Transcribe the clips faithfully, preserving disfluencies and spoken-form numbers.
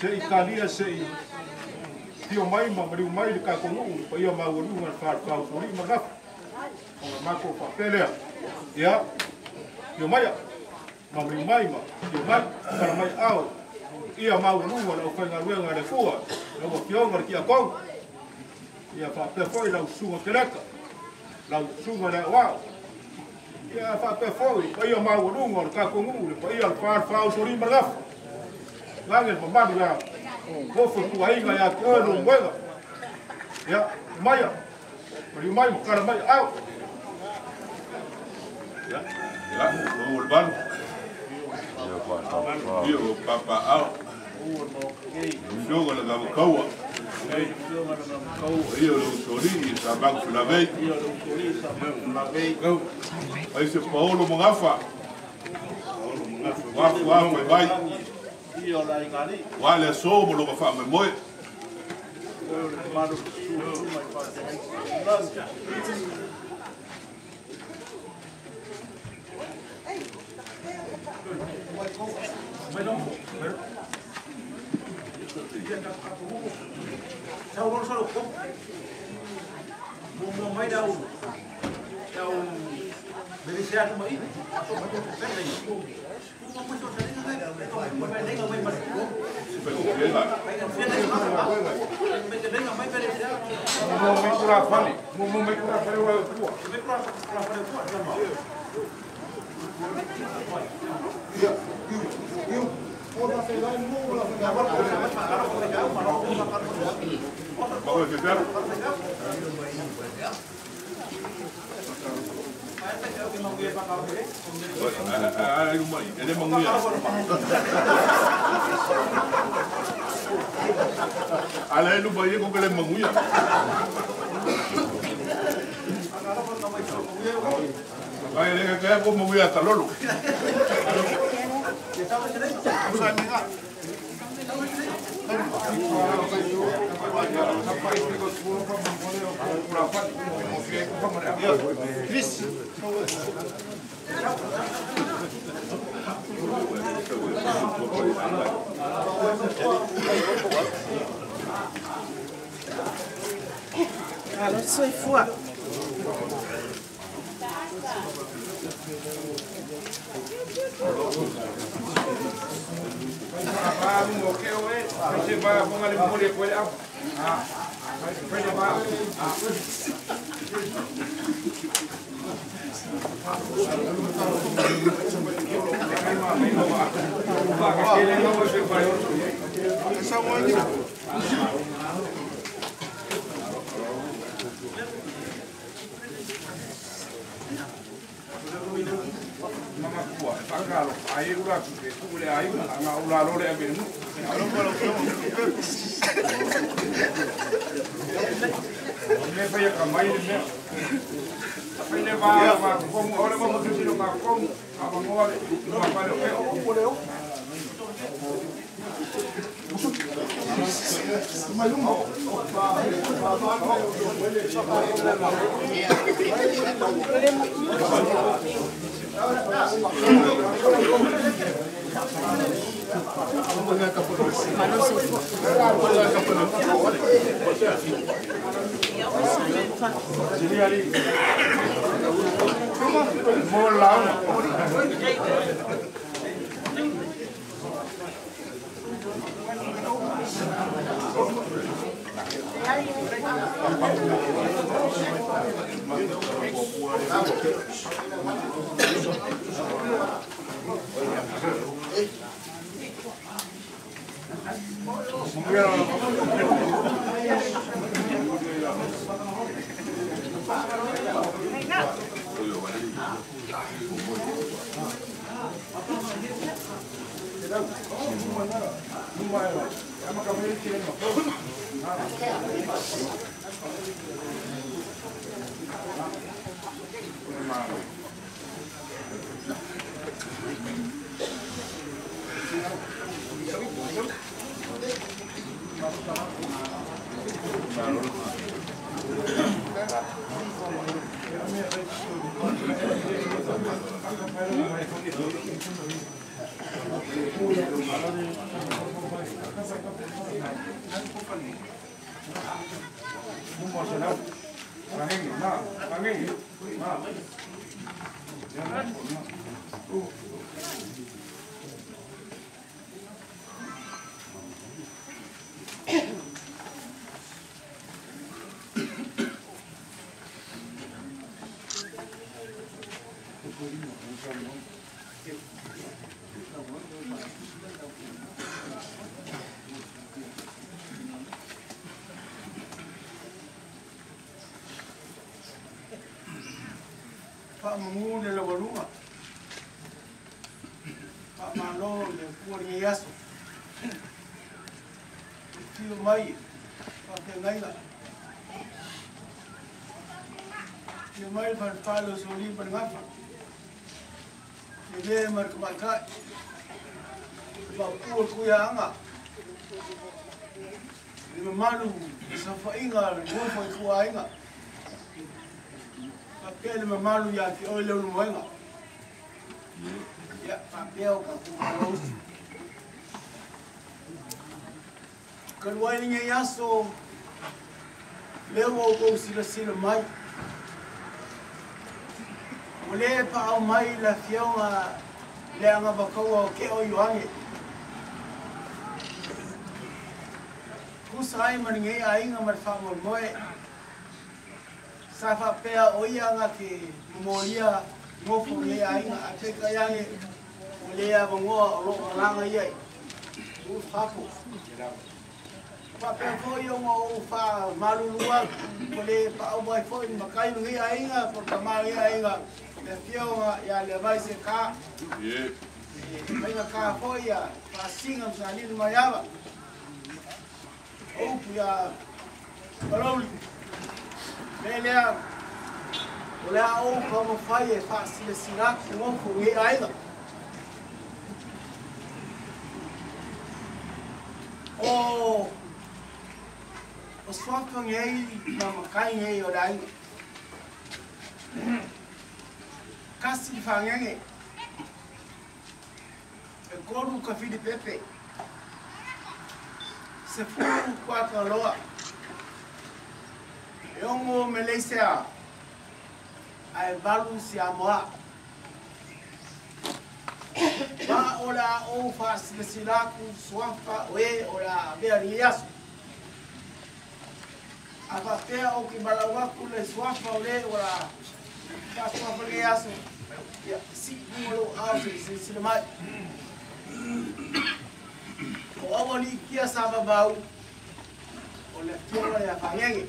se i kalia se i tio mai ma mariu mai le ka kongu pa ia ma wonu ngal fa fa fori ma ga o ma ko fa pelea ia tio mai ma mariu mai ma tio mai para mai au ia ma wonu ngal o fa ngal wenga le fua no ko tio ngal ki a kong ia fa pe foi la sunga keleka la sunga le wa ia fa pe foi pa ia ma wonu ngal ka kongu le pa ia fa fa fori ma ga Langit membantu ya, kofur kuai nggak ya kerung wega, ya maya, beri maya kalau maya out, ya, ya, mau ban, dia papa out, dia kalau kamu kau, dia lu sorry, sabang sulawesi, kau, aise Paulo mengafa, wah wah baik. Wale so mo lo fa me moy Ele manguia. Ala lu bayi ko kele manguia. Ay le ka ko manguia talolo. Chris. Alors, soy foi. Aí o lado que tu olha aí, na o lado olha bem, não para o me vai a camai né, vai levar uma como olha vamos dizer uma como a vamos olha uma para o que o olhou mais um Gracias. pani. Mumma sana. Rangi na, rangi na. Jangan. Oh. Pak mengu de la balunga. Pak malo de kuari yaso. Tio mai. Pak ke ngai la. Tio mai pan palo soli pan ngapa. Ele mar kemaka. Pak kuar kuya anga. Ele malu safa inga, ngofo kuya inga. Papel mamalu ya ki ole lu moenga. Ya papel ka ku kan wai ni yaso lewo ko sila sila mai. Ole pa au mai la fiona le anga bakawa ke o yuange. Ku sai man ngai ai nga mar fa mo moe. Safa pea oia nga ke moia ngofo le ainga ateka yange le ya bongo lo langa ye u fapo pa pe foi o fa malulua le pa o boy foi makai ngi ainga por tamai ainga le fiona ya le vai se ka ye venga ka foi ya pa singa salir maiava o ya paroli Melhor, olha o como faz é fácil de ensinar como comer ainda. O os fotos aí na macai aí olha aí. Casi de fangue. Eu corro o café de pepe. Se for quatro loa. Yongo Malaysia ai balu siamoa ba ola o fasililaku swampa we ola bearias apa te o ki balawa ku le swampa le ola ka swampa le aso ya si mo au si si mai o awali kia saba bau ola tola ya fangenge.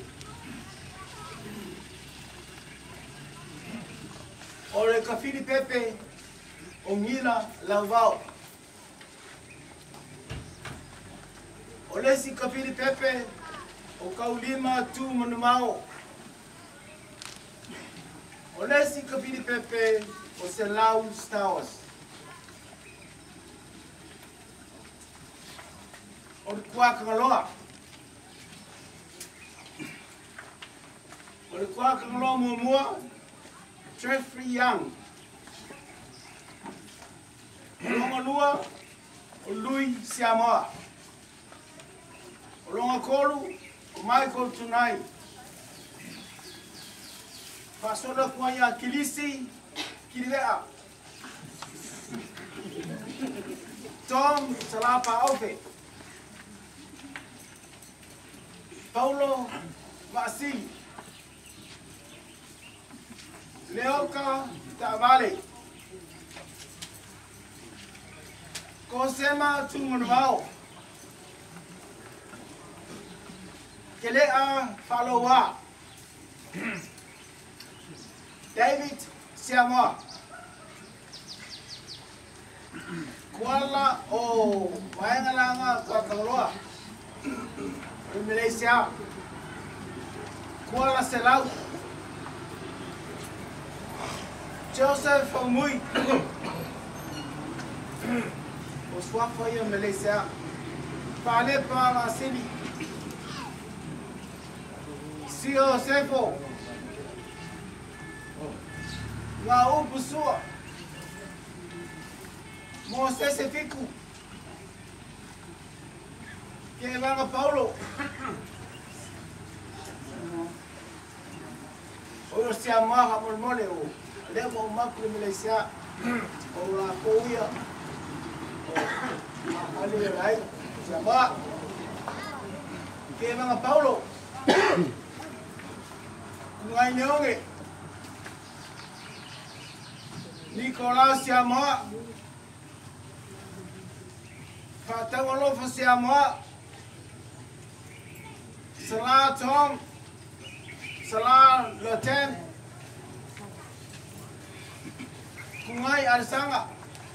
Ore kafiri pepe ongila lavao. Ole si kafiri pepe o kaulima tu manumao. Ole si kafiri pepe o selau stars. Ore kwa kangaloa. Ore kwa kangaloa mua mua. Jeffrey Young. Olonga lua, o Louis Siamoa. Olonga kolu, o Michael Tunai. Pasola kuanya kilisi, kilivea. Tom Salapa Aufe. Paulo Vasili. Leoka Tavale. Kosema Tumunvao. Kelea Falowa. David Siamoa. Kuala o Mayangalanga Kwakaloa. Malaysia. Kuala Selau. Joseph Omui. O swampa ya Malaysia. Pale para Sili. Sio Sefo. Ngau Busua. Moses Fiku. Ke vanga Paulo. O sia maha mol mole o. Le mo makle Malaysia. O la koia. O ali rai. Sia ma. Ke vanga Paulo. Ngai neonge. Nicolas sia ma. Fatangolo fa sia ma. Salah Tom, Salah Loten, Kungai Arsanga,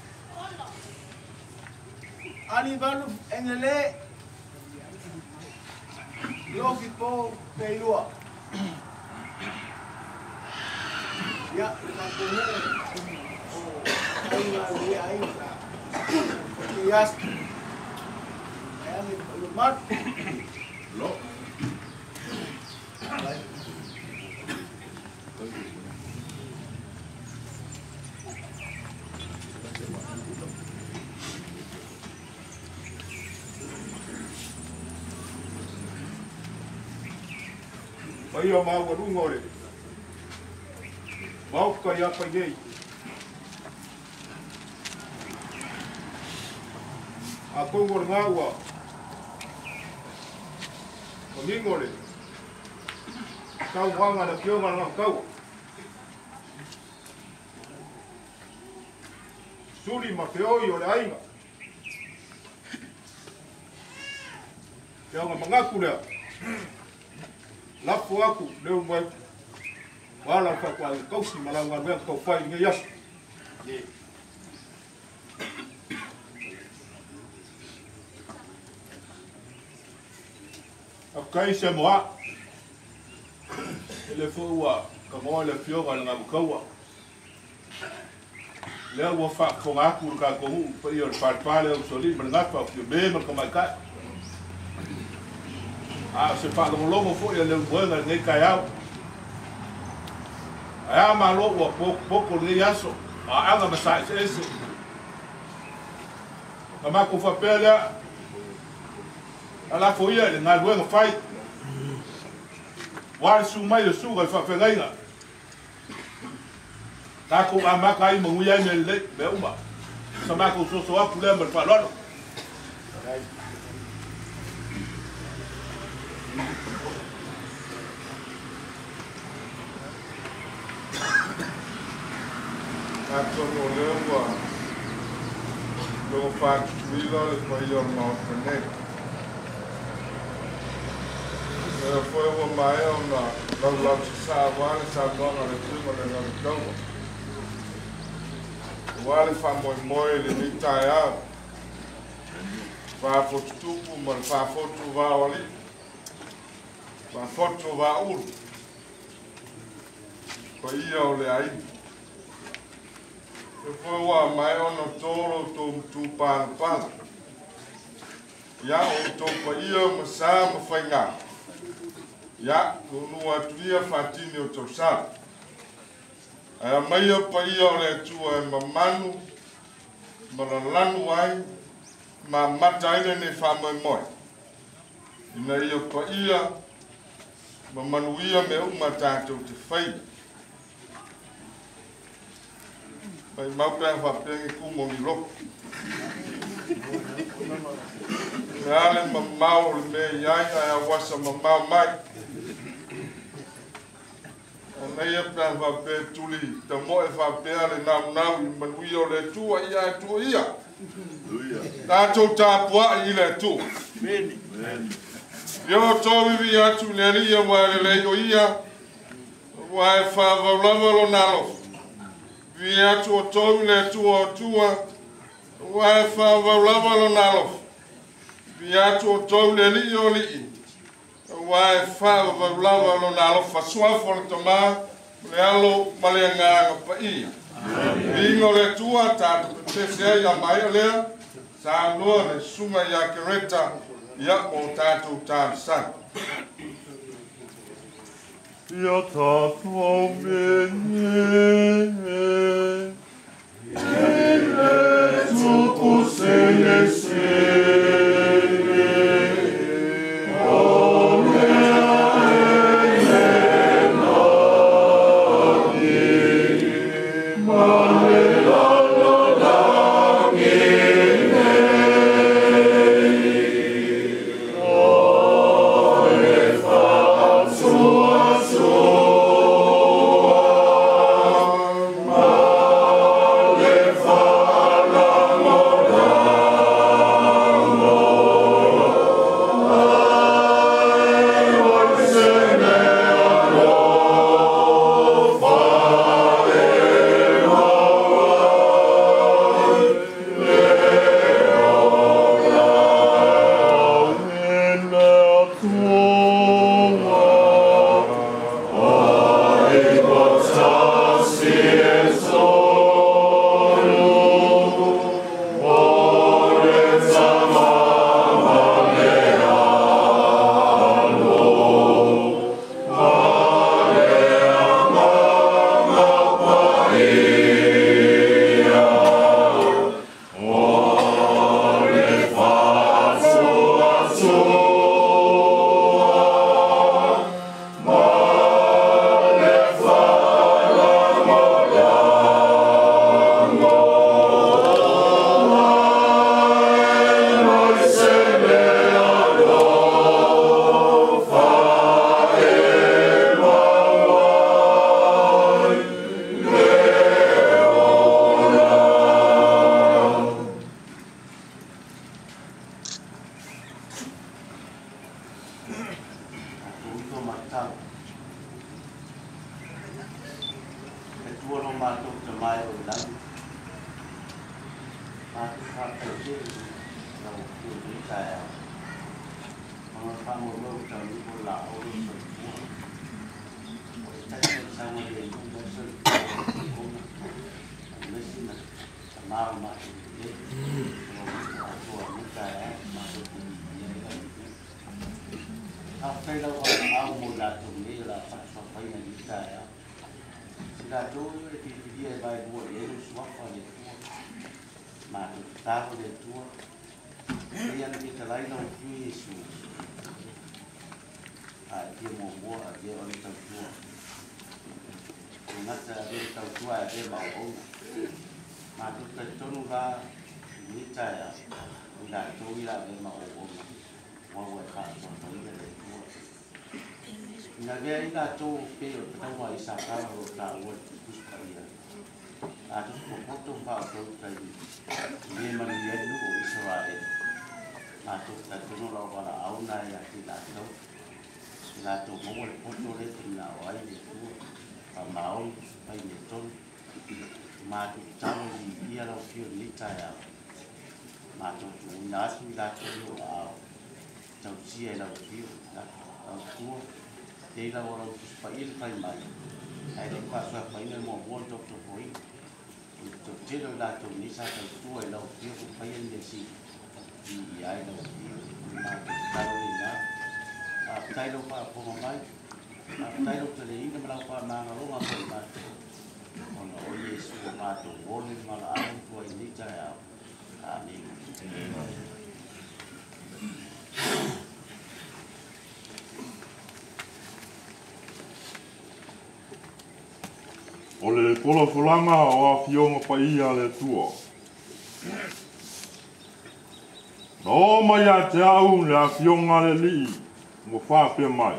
Ali Balu Engele, Lofipo Peilua. Ya, kampungnya, oh, ayo dia ayo, kias, ayam lumat, lo. Pai o mau ru ngore. Mau ka ya pa gei. A ko ngor ngawa. O ni ngore. Kau wanga da kio ngana kau. Suri ma te oi o le ainga. Kia nga mangaku lea. Lapo aku leo mai. Wala ka kwa kausi malanga me ko fai nge yas. Ye. Akai se moa. Ele foi ua ka mo le fioga nga kaua. Le ua fa ko aku ka ko pa yo pa pa le soli men nga fa ke be men ko mai ka. Ah, se fa lo longo foi le buena ne kaiao. Aya ma lo ua pouco pouco le yaso. Ah, anga masai ese. Kama ko fa pele. Ala foi ele nga buena fai. Wale su mai le su ga fa fengaina. Ta ko amaka ai mo ya me le be uma. Sama ko so so aku le mer fa lo. Ato no lewa. Lo fa vila le fa yo ma fene. Era foi uma maior na na lá de Savana, Savana de Prima de Natal. O ali fa moi moi le nitaia. Fa foto tupu, mas fa foto va ali. Fa foto va ul. Ko ia o le ai. E foi uma maior no toro to tu pan pan. Ya o to pa ia masa ma fainga. Ya, no atuia fatini o tau sa. Ai mai pa ia o le tua e mamanu, maralanu ai, ma mataile ne fa mai moi. Ina ia pa ia, mamanu ia me uma tātou te whai. Pai mau pēr wha pēngi kumo mi roko. Me ale mamau le me iai ai awasa mamau mai. Nei e pēr wha pēr tuli, ta moe wha pēr le nau nau i manui o le tua ia e tua ia. Tātou tāpua i le tu. Io tovi vi atu le ria wa le o ia, wa e wha waulawa lo nalo. Vi atu o tovi le tua o tua, wa e wha waulawa lo nalo. Vi atu o tovi le li o li. Wa e wha waulawa lo nalo, fa suafo le tama, le alo male nganga pa ia. Vi no le tua tātu te sea ia mai lea, sa lua le sunga ia kereta, ia mo tātou tāmsan. Ia tātou mene, ele tuku sele sele, saya. Kalau kamu belum tahu bola, orang semua. Kita sama dia itu besar. Mesti nak malam masuk dia. Kalau aku saya masuk dia. Apa yang awak mula tu ni lah sampai nanti saya. Sudah tu dia baik buat dia semua dia tu. Masuk tahu dia tu. Yang kita lain orang Yesus. Ah dia mau buat dia orang tua. Ingat dia tahu tua dia mau. Masuk ke tu lah ni saya. Sudah tu dia dia mau. Mau buat apa sampai dia tu. Naga ina tu pelo tahu isa kalau tahu terus dia. Ada foto foto tadi. Dia mana lu Israel. Atau tak tahu lah orang awam yang tidak tahu, tidak tahu mau foto le tidak awal itu, mau pergi tu, matu jauh dia lah kiri ni saya, matu tu nasi dah tu awal, jauh sia lah kiri, awal tu, dia lah orang supaya pergi mai, ada pas supaya mau buat tu tu pergi, tu jadi lah tu ni saya tu lah kiri supaya dia si. Iya itu, kalau ni lah, saya lupa apa mai, saya lupa lagi kita melakukan mana lu apa macam, kalau Yesus macam boleh malah ada tu ini saya, amin. Oleh kola fulanga o fionga pa ia le tua. No mai a te au le a fionga le li, mo whape mai.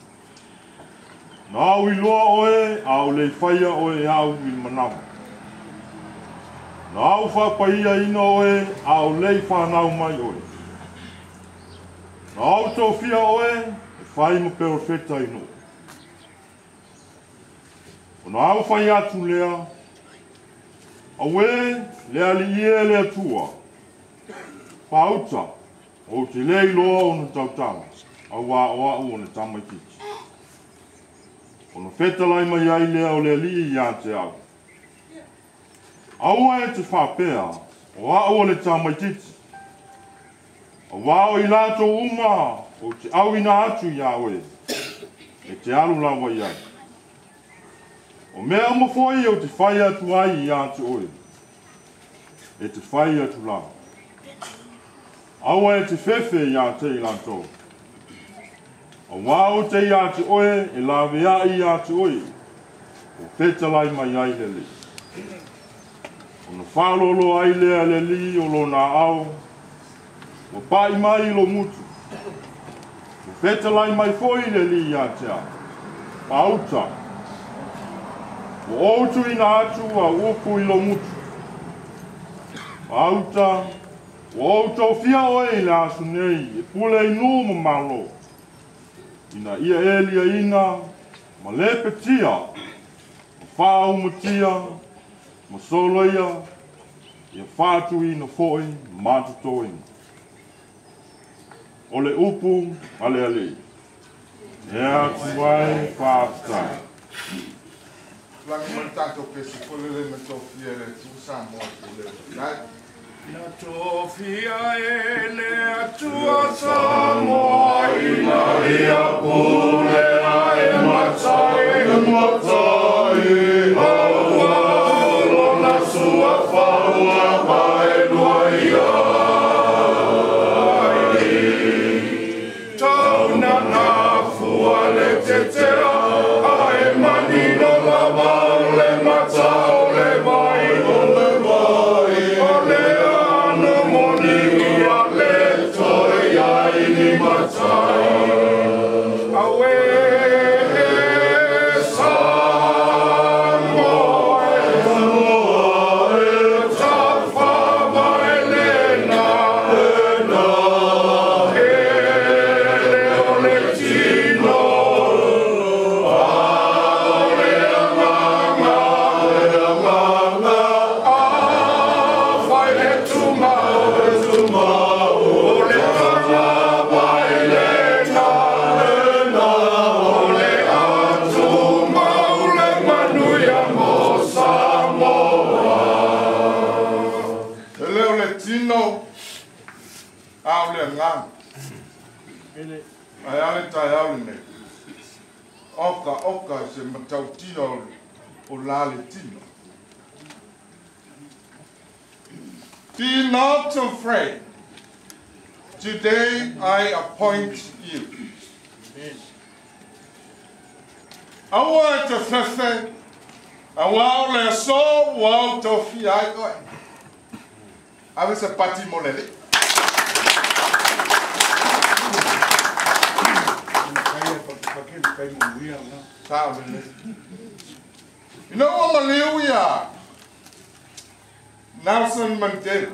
Nā ui loa oe, au le whaia oe au i manau. Nā au whapaia ina oe, au le whanau mai oe. Nā au tau fia oe, e whai mo pero wheta ino. O nā au whai atu lea, aue, lea li ie lea tua. Pauta, o te lei loa o na tautanga, a wā oa o na tamaititi. O na whetalai mai ai lea o lea li i a te au. Aua e te whapea, o a o le tamaititi. A wā o i lato uma, o te au ina atu i a oe, e te alu lawa i ai. O mea mo foi o te whai atu ai i a te oe, e te whai atu lawa. Aua e te whewhe i a te i lantou. A wā o te i a te oe, e la vea i a te oe, o whetalai mai ai le li. O na whālolo ai lea le li o lo nā au, o pai mai lo mutu. O whetalai mai foi le li i a te a. Pauta. O outu i nā atu a uopu i lo mutu. Pauta. O tau fia oe i le asu nei, e pule i nō ma malo. Ina ia elia ina, ma lepe tia, ma whāu ma tia, ma soloia, ia whātu i na foi, mātuto ina. O le upu, ale ale. E atu ai, whātai. Lagi mentato che si vuole le metofie tu samo le dai. Na tofia e le tua samoa ina ia pule ai matai matai aua lo na sua faua mai loia tau na na fua le tetea ai manino lava le matao le vai o le vai o le Au Au le ngā. Ai ale tai au le nei. Oka oka se matau tino o lale tino. Be not afraid. Today I appoint you. Awa te fefe. Awa le so wa to fi ai ko. Ave se pati molele. You know what Malawi Nelson Mandela.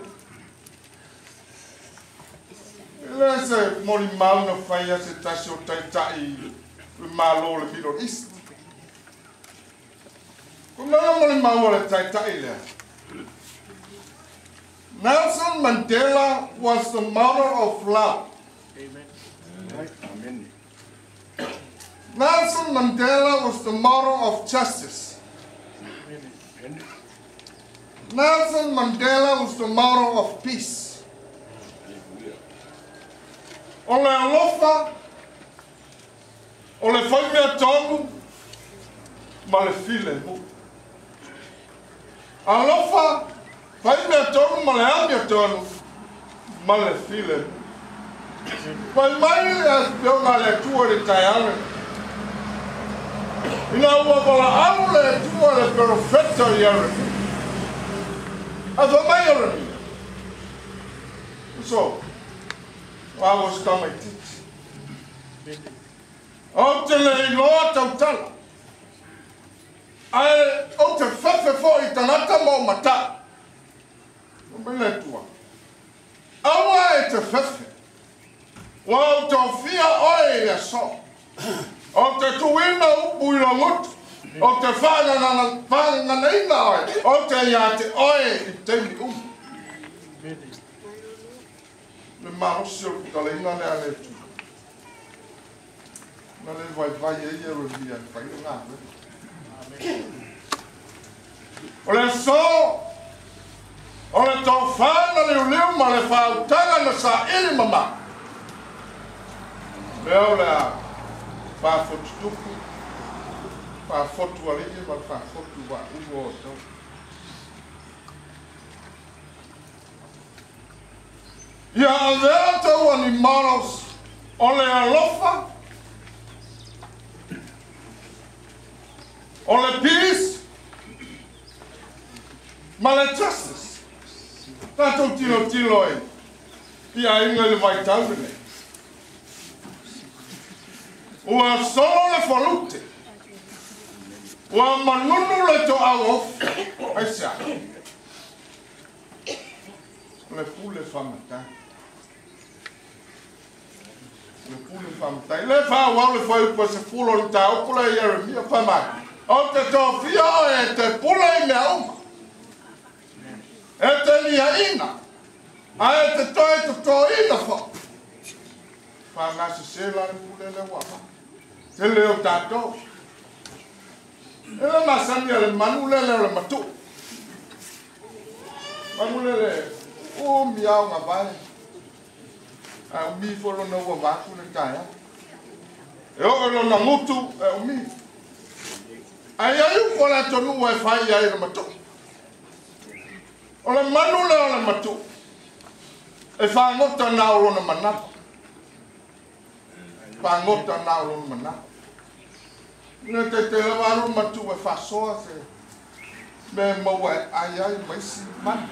Let's say Mori Mauna Faya se tasho taitai malo le Middle East. Kuna Mori Mauna le taitai le. Nelson Mandela was the model of love. Amen. Amen. Nelson Mandela was the model of justice. Nelson Mandela was the model of peace. Ole alofa, ole fai mea tonu, ma le file mu. Alofa, fai mea tonu, ma le amia tonu, ma le file mu. Pai mai e peonga le tua le taiare. Ina ua wala au le tua le perfecto iare. Ava mai ora. So, I was coming to teach. O te le iloa tau tala. Ai, o te whawhe fo i tanata mo mata. O me le tua. Awa e te whawhe. Wa o te fia oe e so. O te tuina upu i rangutu. O te whanga na ina oe. O te ia te oe i teimi umu. Le marosi o kutale ina le ale tu. Na le vai vai e ia ro via fai ngā. O le so. O le tau whanga leu leu ma le whautanga na sa ili mama. Leo la fa fotu tuku, fa fotu alii, ma fa fotu wa ugo o tau. Ia avea tau animaros o le alofa, o le peace, ma le justice. Tātou tino tino e, ia inga le vai tau nei. Ua solo le falute. Ua manunu le to aof. Ai sa. Le pule famata. Le pule famata. Le fa wa le fa upo se pulo le tau pula Jeremia famata. O te to fia e te pula me au. E te lia ina. Ai te to e te to ina fa. Fa nasi se la le pule le wapa. Se leo tato. Ele masani ale manulele ale matu. Manulele o miau nga vai. A mi folo no wa vaku le kaya. E o lo na mutu e o mi. Ai ai ko la tonu wa fai ai le matu. O le manule ale matu. E fa ngota na o na manako. Pangota na o mana. Ne te te lava ma tu e fa so se. Me mo wa ai ai mai si man.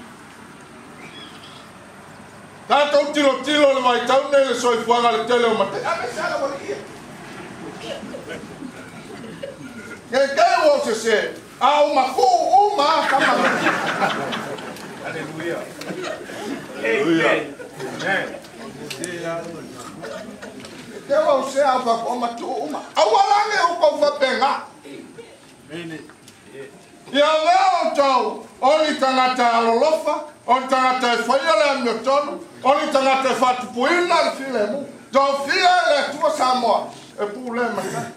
Ta to tiro tiro le mai tau ne le soi fuanga le tele o mate. A me sala mo ia. Ke ke wo se se. A o ma ku o ma ka ma. Aleluia. Amen. Amen. Tewa o se ava o matu uma. Awalange o ko fa penga. Mene. Ia leo tau. Oli tangata alolofa. Oli tangata e whaiale a miotonu. Oli tangata e whatupuina le file mu. Tau fia le tua Samoa. E pule mata.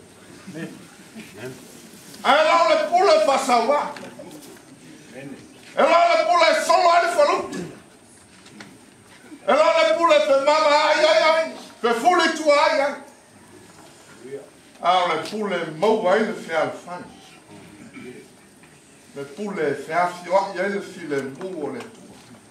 Ai lau le pule fasawa. E lau le pule solo ali faluti. E lau le pule pe mama ai ai ai. Pe fule tu ai ai. Ah, le pule mau ai le fial fan. Le pule fial fio ai le file mu le tu.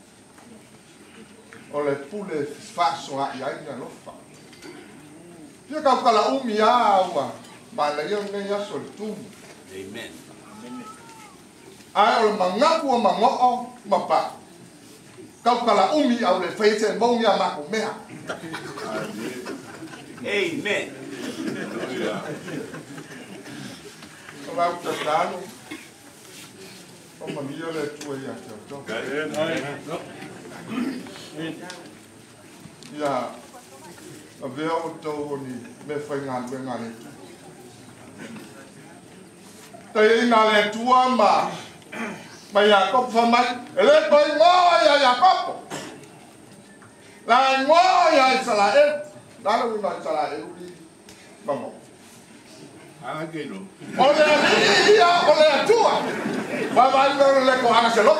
O le pule faso ai ai na lo fa. Pia ka kala umi awa. Ma le yo ne ya sol tu. Amen. Ai o le mangaku o mango'o mapa. Kau kala umi au le feite mo ngia ma ko mea. Amen. Ora o tano. O mamia le tu ia to. Ya. A vea o to ni me fai ngal be ngal. Tay na le tua ma. Ma ya ko fa mai. Le koi mo ya ya ko. La mo ya Israel. La lo no Israel ri. Vamos. Ah, que no. Ole ya ole tua. Va va no le ko ana se lo.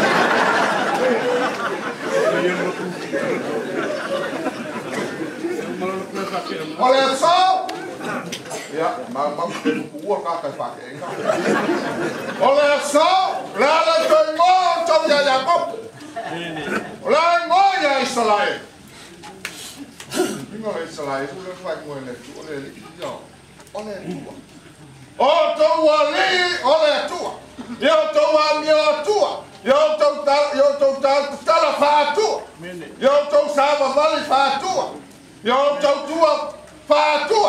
Ole so. Ya, ma ma ku ka ka fa ke nga. Ole so, la la ko mo to ya ya ko. La mo ya Israel. Ningo Israel ku le fa mo le tu ole li yo. Ole tu. O to wa li ole tu. Yo to wa mi o tu. Yo to ta yo to ta ta la fa tu. Yo to sa va vali fa tu. Yo to tu fa tu.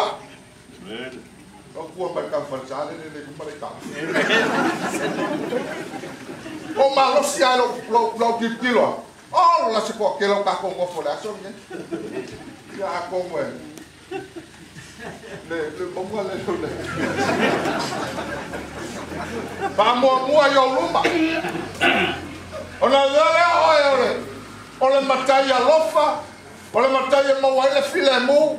O kua mai ka whachane ne ne kumare ka. O malo si alo lo lo ki kilo. O la se ko kilo ka ko mo fo la so ne. Ya ko mo. Le le mo mo le so le. Ba mo mo yo luma. Ona le o yo le. O le matai a lofa. O le matai mo wa le file mo.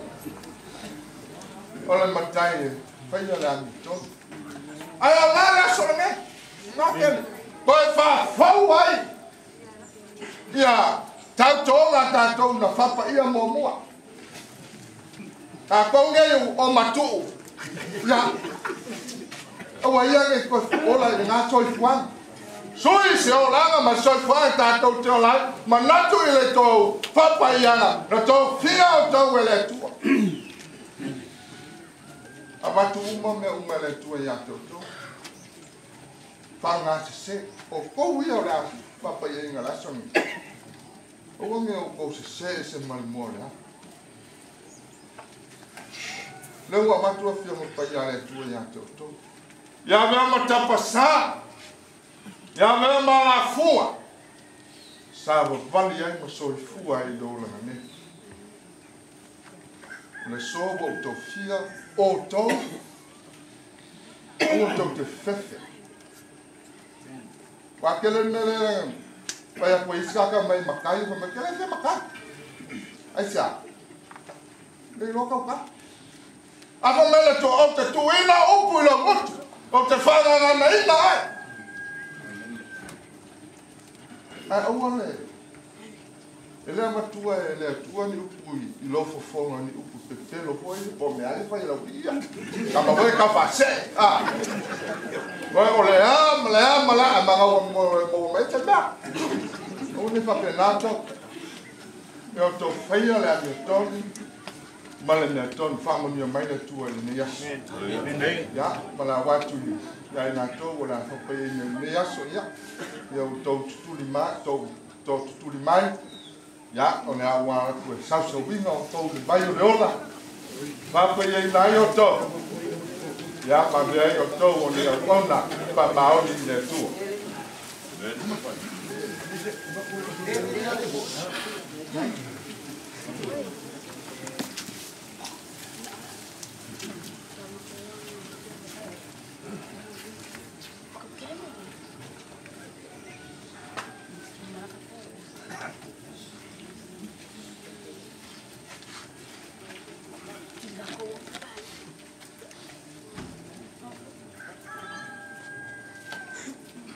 O le matai fai la mito. Ai ala la so ne. No que poi fa fau ai. Ya, ta to la ta to na fa pa ia mo mo. Ta ko nge o matu. Ya. O wa ia ke ko o la na so fwan. Sui se o la ma so fwan ta to te la, ma na tu ile to fa pa ia na. Na to fia o to ele tu. Abatu uma me uma le tu ia to to. Pa na se o ko ia la pa pa ia ngala so ni. O me o ko se se se mal mo la. Le wa abatu a fia mo pa ia le tu ia to to. Ya me ma tapa sa. Ya me ma la fua. Sa va vali ai mo so fua i do la ne. Le so o to fia o to o to te fefe. Wa kele nele pa ya po iska mai makai pa kele te makai. Ai sia. Le lo ka ka. Ava mele to o te tuina o pu lo motu. O te whana na na ina ai. Ai au ale. Ele ama tua ele atua ni upu i lo fofonga ni upu te te lo foi po me ale fai la uia. Kama voi ka fa se. Ah. Voi ole am le am la ama ga mo mo me te ba. O ni fa penato. Eu tô feia le a toni. Mala na ton fa mo mi mai na tua ni ya. Ya, mala watu ni. Ya na to wala fa pe ni ya so ya. Eu tô tudo ma tô tô tudo mai. Ya, o ne awa ku sa so wi no to le bai o ola. Va pe ye na yo to. Ya, pa be yo to o ni o na pa ma o ni ne tu.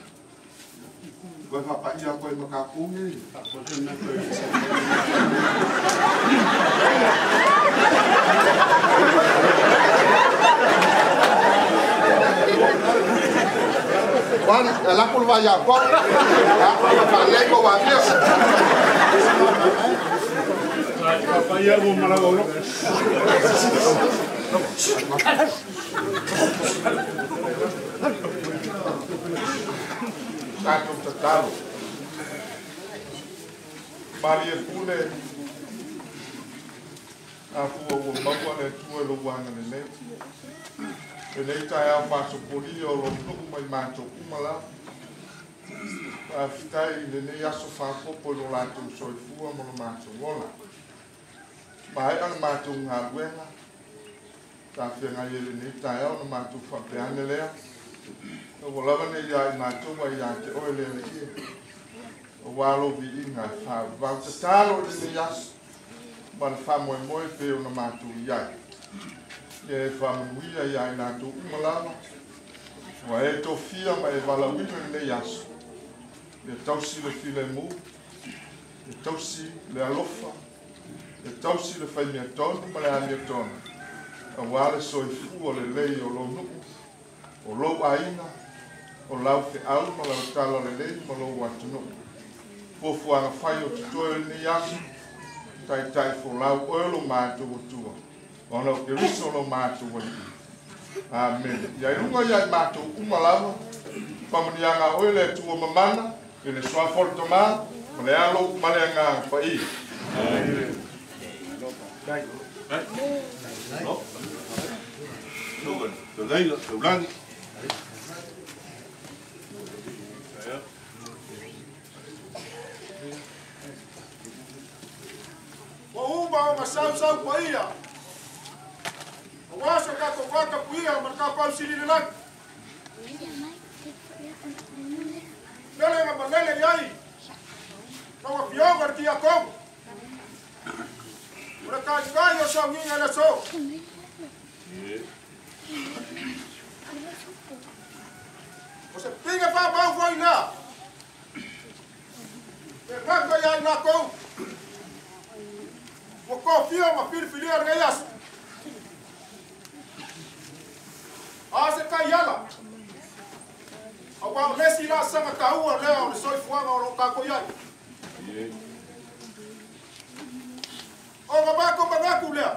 Vai papai já foi no capô e mani, la por vaya ko. Para le ko va bien. Apa ya mau malah golok. Satu tetalo. Mari e pule. Aku o mawa le tu lo wanga le le. E le tai a paso poli o lo no mai manto kumala. A fitai le le aso fa popo lo la tu soi fu mo lo manto wola. Mai ana manto nga wena. Ta fenga ye le tai o manto fa pe anele. O volava ne ya manto wa ya te o le le. O walo vi inga fa va te talo le le aso. Mal famo e moe pe o na matu iai. E famo ia iai na tu umalama. Wa e to fia ma e vala wina le yaso. E tausi le file mu. E tausi le alofa. E tausi le fai mea tonu ma le a mea tonu. A wale so i fu o le lei o lo nuku. O lo aina. O lau fe au ma lau tala le lei ma lo watu nuku. Pofu ana fai o tutoe le yaso. Tai tai fo lau oelo mātu o tua. Ono ke riso lo mātu o tua. Amen. Ia runga ia mātu umalawa. Pamanianga oele tua mamana. Ele soa forto mā. Male alo male anga pa i. Amen. Dai. Dai. No. No, no, dai, no, blanco. Uma uma sau sau paia. O wasa ka ko waka puia marka pau sili le lak. Lele nga manele yai. Tawa pioga ti ako. Ora ka ka yo sa nginga le so. O se pinga pa pau foi na. E ka ka yai na ko. O confio ma fil filia reias. Ase kayala. Awa lesi la sanga kaua leo le soi fuanga o ka ko yai. O baba ko baba ku lea.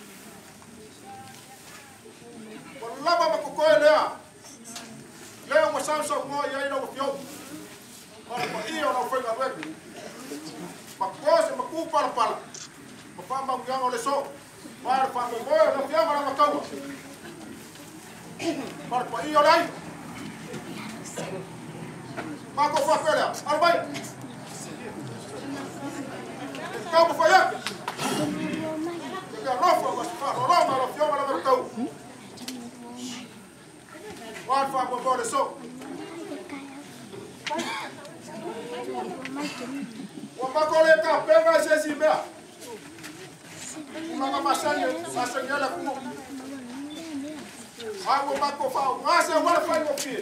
Wala baba ko ko lea. Leo mo sa sa mo yai no fio. Ora ko io no foi ga wetu. Ma cosa ma ku para para. Mafamba muyanga le so. Mar fa me moyo na fianga na makawa. Mar pa iyo lai. Mako fa pele. Albai. Kau fa ya. Ka rofa mas fa rofa na fianga na makawa. Mar fa me moyo le so. Wa makole ka pega sesi bea. Mga masanya, masanya la kumo. Ako bako fa, ngase wala fa yo pi.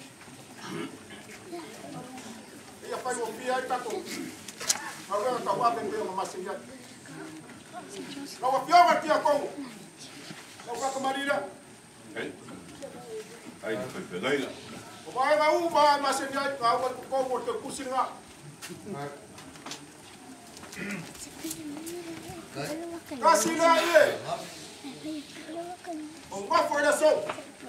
Ia fa yo pi ai tako. Awe ta wa ben be masanya. Na wa pio wa tia ko. Na wa kamarira. Ai. Ai, foi pegaila. O ba ga u ba masanya, awa ko ko te kusinga. Kasi na ye. O ma foi da so.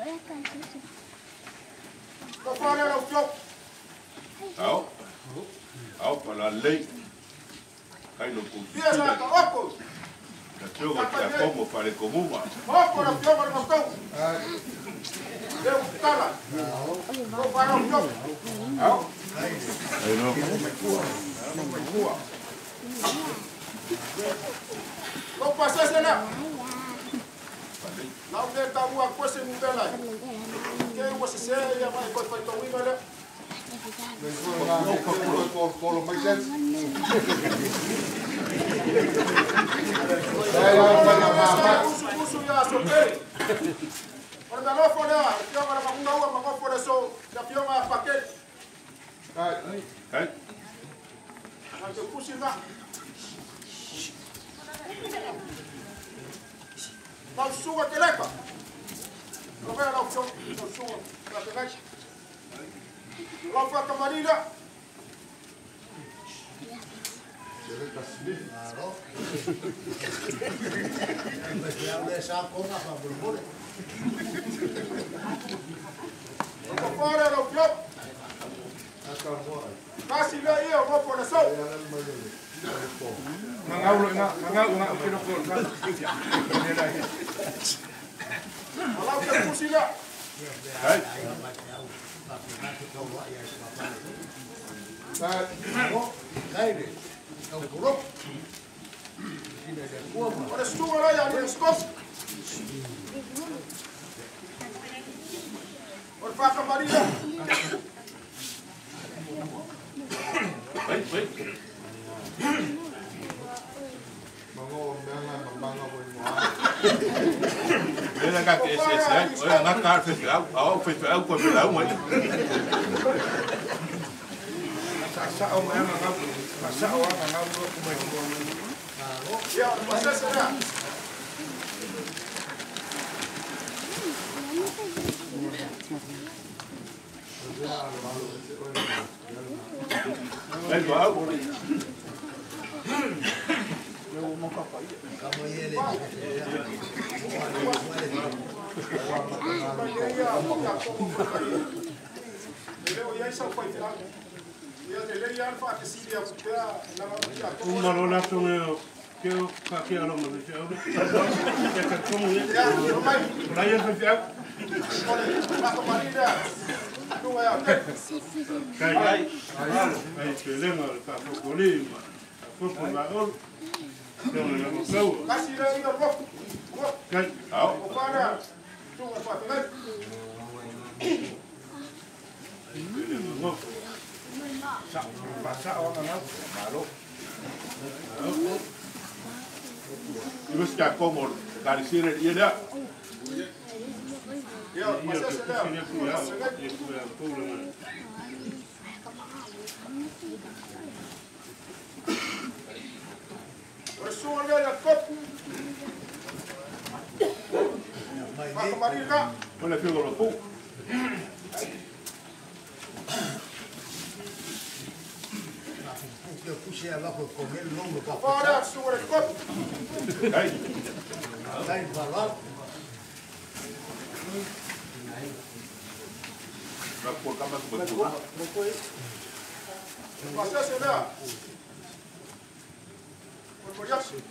Ko fa na o fio. Au. Au para lei. Kai no ku. Pia na ka oko. Ka tio ka como para comuma. Oko na fio ma no tau. Eu tala. Ko fa na o fio. Au. Ai no. Não passa essa lá. Não tem tabu a coisa não tem lá. Quem você seja vai vai vai tomar lá. Não colo colo colo mais gente. Vai lá vai lá vai. Uso ya sokeri. Quando não for lá, eu agora vou dar uma vou for só, já pior uma paquete. Ai. Ai. Mas eu puxo lá. Não suga que lepa. Não vai lá o chão, não suga. Para pegar. Rafa kamarida. Fora no club. Kasi na iyo mo po na so. Mangaulo na, mangaulo na kino ko. Alam ka po sila. Hai. Ora stua lá ya ni skop. Ora fa kamarida. Hai, hai. Ele é que esse esse aí, olha na cara fez algo, algo fez algo com ele, algo aí. Sa o ma ma ngau. Sa o ma ngau ko mai ko. Ya, masa sana. Aí vai. Uma rola sonho que eu aqui a loma do chão. Que que como é? Lá eu fui a Olha, Marina. Não é a Cai. Aí, aí, que lembra tá com lima. Foi por lá. Não, não, não. Casi lá ia roupa. Cai. Ao. O para. Tu vai fazer. Passa ona não. Malo. E você quer como dar esse ele lá? Eu, mas essa é o som olha a copo. Mas Marina, Olha aqui o lobo. Eu puxei ela para comer longo para fora sobre o copo. Aí. Sai para lá. Vai por cá mais um pouco. Mas essa é Por por isso.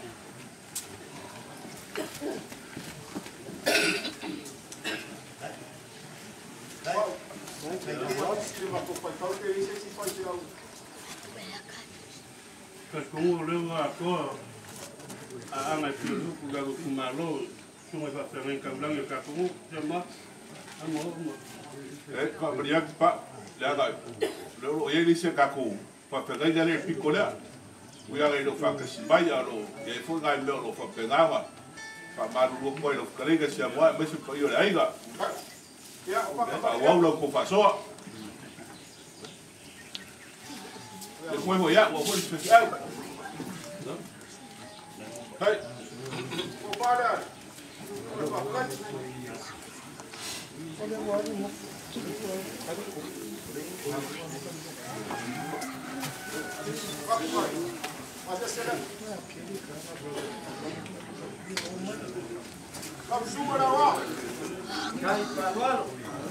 Como leu a cor, a ana que eu fui lá com malo, como é para fazer em Cambrão e Capu, chama, amor, amor. É, para brilhar para, já dá. Leu ele se cacu, para pegar ele picolé. O ia ele faz que se vai a lo, e foi lá ele lo para pegar lá, para maru lo coi lo carrega se amor, mas se foi ele aí lá. A uau com passou. Depois vou já, vou especial. Hey. O para. Mas esse é. Vamos subir lá. Cai para lá.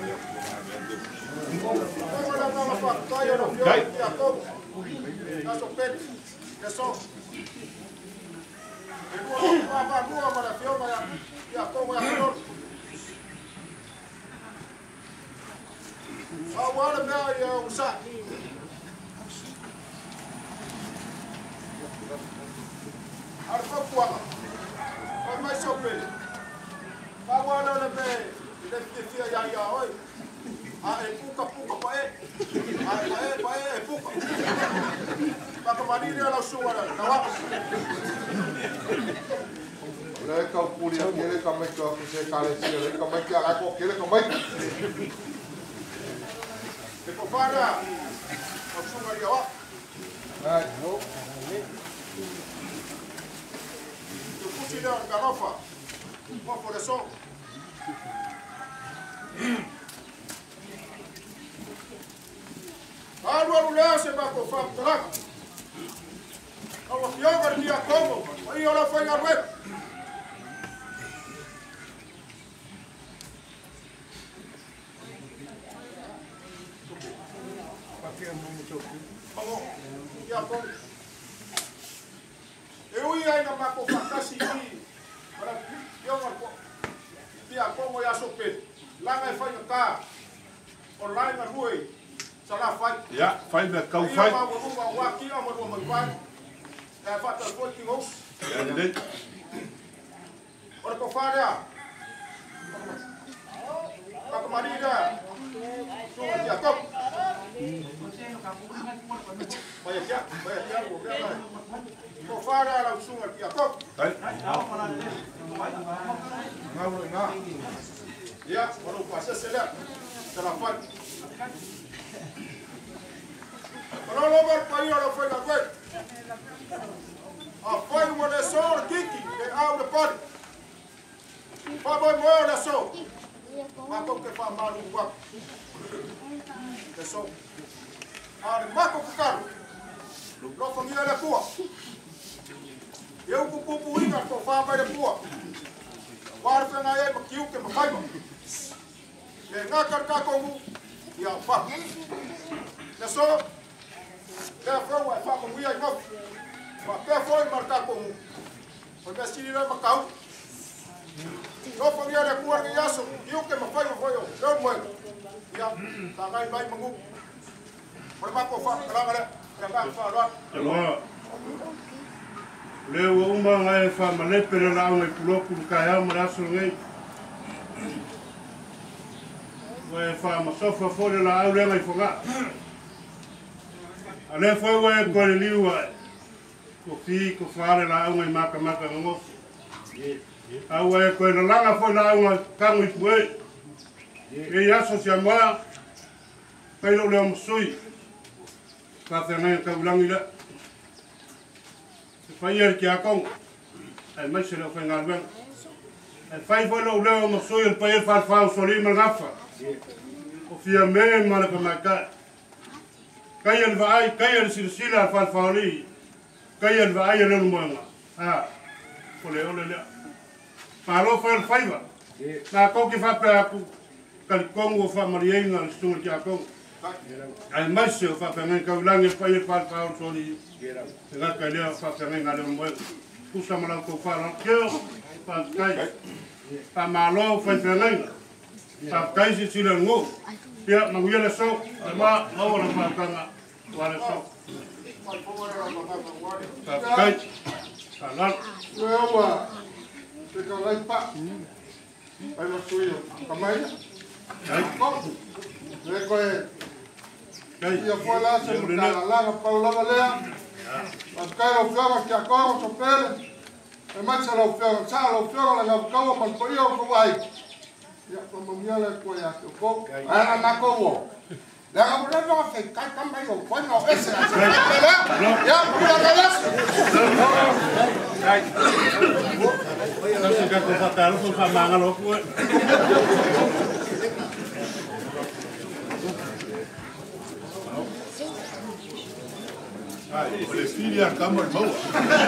Vamos lá na factoria no fio e a todo. Nosso pé. É só. Depois vai para a rua, para a fio, e a todo é a Awal na ya usa. Arfa kwa. Kwa mai sope. Awal na be. Ile tia ya ya oi. A e puka puka pa e. A e pa e puka. Pa ka mani ni ala suwa na wa. Le ka puli ke le ka mai ka se ka le se le ka mai ka ko ke le ka mai. Te compara. O suwa ya wa. Ai, no. Tu pusi na garofa. Mo por eso. Alu alu lea se bako whaktalaka. Awa whionga ni a kongo. Ai ora whainga rwet. Pango. Ia kongo. E ui ai na mako whakasi i. Ora whionga ko. Ia kongo ia sope. Langa e whainga ka. O lainga rue. Sala fai. Ya, fai me kau fai. Ia mawa runga waki a marua mai wai. E whata roi ki ngos. Ya, ndei. Ora ko wharea. Kako marida. Sunga kia kop. Baya kia, baya kia ruo kia mai. Ko wharea lau sunga kia kop. Hai. Ngau ngā. Ia, ora upasa sela. Sala fai. Ora lobar pai ora foi na coi. A foi uma de sol kiki e au de pode. Pa boy mo na so. Ma ko ke fa malu wa. De so. A ma ko ke caro. Lo família da tua. Eu com pupu inga ko fa vai da tua. War fa na ai ma kiu ke ma fai. Le na kar ka ko mu. Ya fa. De so. Kaya foi o fa com ia imof. Fa kaya foi marcar com o. Porque se ele vai marcar. Eu foi ia da cor que yaso. Eu que me foi foi eu. Eu moi. Ya, tá vai vai mangu. Por ma ko fa kala kala. Kala fa lot. Aloha. Leo uma ngai fa malepe la ngai puloku kaya maraso ngai. Wa fa masofa fole la aure ngai fonga. Ale foi o ko le liwa. Ko fi ko fare la ngai maka maka ngo. Au e ko la langa foi la ngai kangu pue. E ya so sia ma. Pai lo le msui. Ka te ngai ka ulangi la. Fai er ki akong. Ai mai se lo fai ngalwen. Ai fai foi lo le msui el pai fa fa soli mal gafa. O fia me mala ka maka. Kaya el vai, kaya el silsila fa fauli. Kaya el vai el lumanga. Ah. Ole ole le. Palo fa el faiva. Na ko ki fa pe aku. Kal kongo fa marienga el stunga ki akong. Ai mai se fa pe ngai ka ulangi pai fa fa soli. Nga ka le fa pe ngai ngale mo. Kusa mala ko fa la keo. Fa kai. Pa malo fa pe ngai. Fa kai si sila ngo. Ya, manguya le so, ma mau la fa kanga. Wala so. Fa kai. Salat. Wewa. Te ka lai pa. Ai ma suyo. Kamai. Kai. Le ko e. Kai. Ia foi lá se mo la la pa la lea. Mas kai lo fia que agora so pele. E mai se lo fia, sa lo fia la ga ka ma ko io ko vai. Ya, como mía le puede hacer poco. Ahora más como. Le hago una no hace caca medio bueno ese. Ya, mira que es. No sé qué cosa tal, son famanga loco. Ai, o le fili a kama el maua.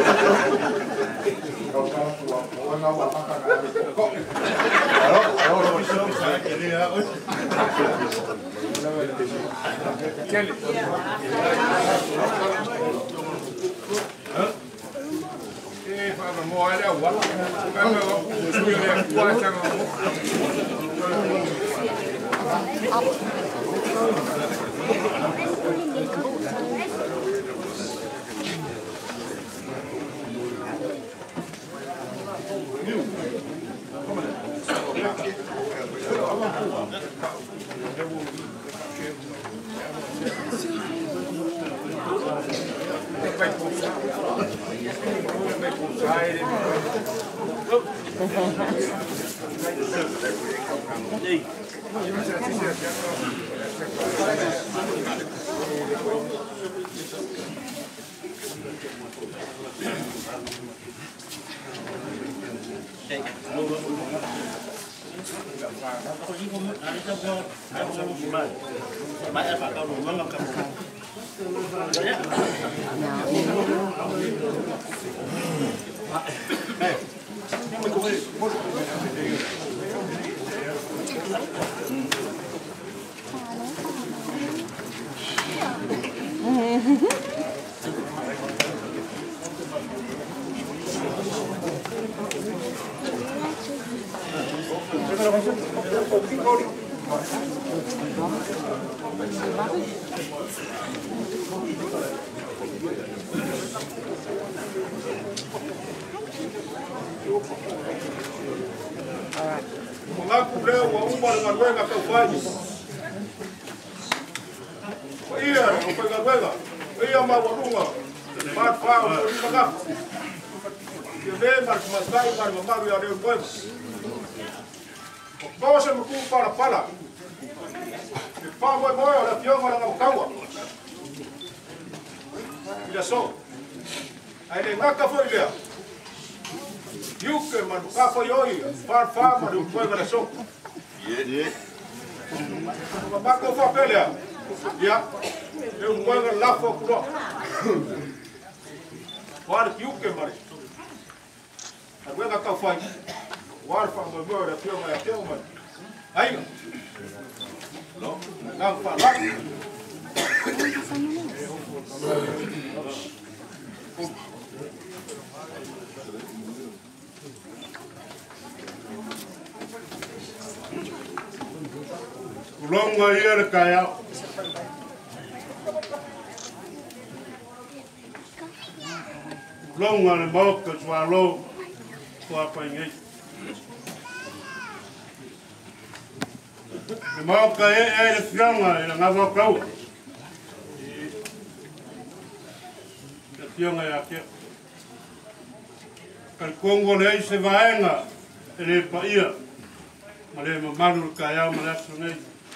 Eh, fa mo ale wa. Ka me wa ku su le kwa cha ngo. Mai em bảo tao đủ ngon lắm. Mengaku leo waumba dengan wega kaufaji. Iya, kaufaga wega. Iya ma wadunga. Mat fao ni magaf. Yebe mar masai mar mamaru ya leo wega. Bawa se mku para pala. Pa boy boy la fioma la mkawa. Ila so. Ai ngaka foi lea. Yuke man kafa yoi far far ma du foi la so. Ye ye. Ma ko fa pelea. Ya. Eu mwanga la fo kudo. War yuke mari. Agora ka fa. War fa mo mo la fioma ya fioma. Ai. No. Nang fa la. Longa ia le kaya. Longa le moka swalo. Kwa pangai. Le moka e e le fianga e ngava kau. Le fianga ya ke. Kal Kongo le se vaenga e le paia. Ma le mamaru kaya ma la sonei.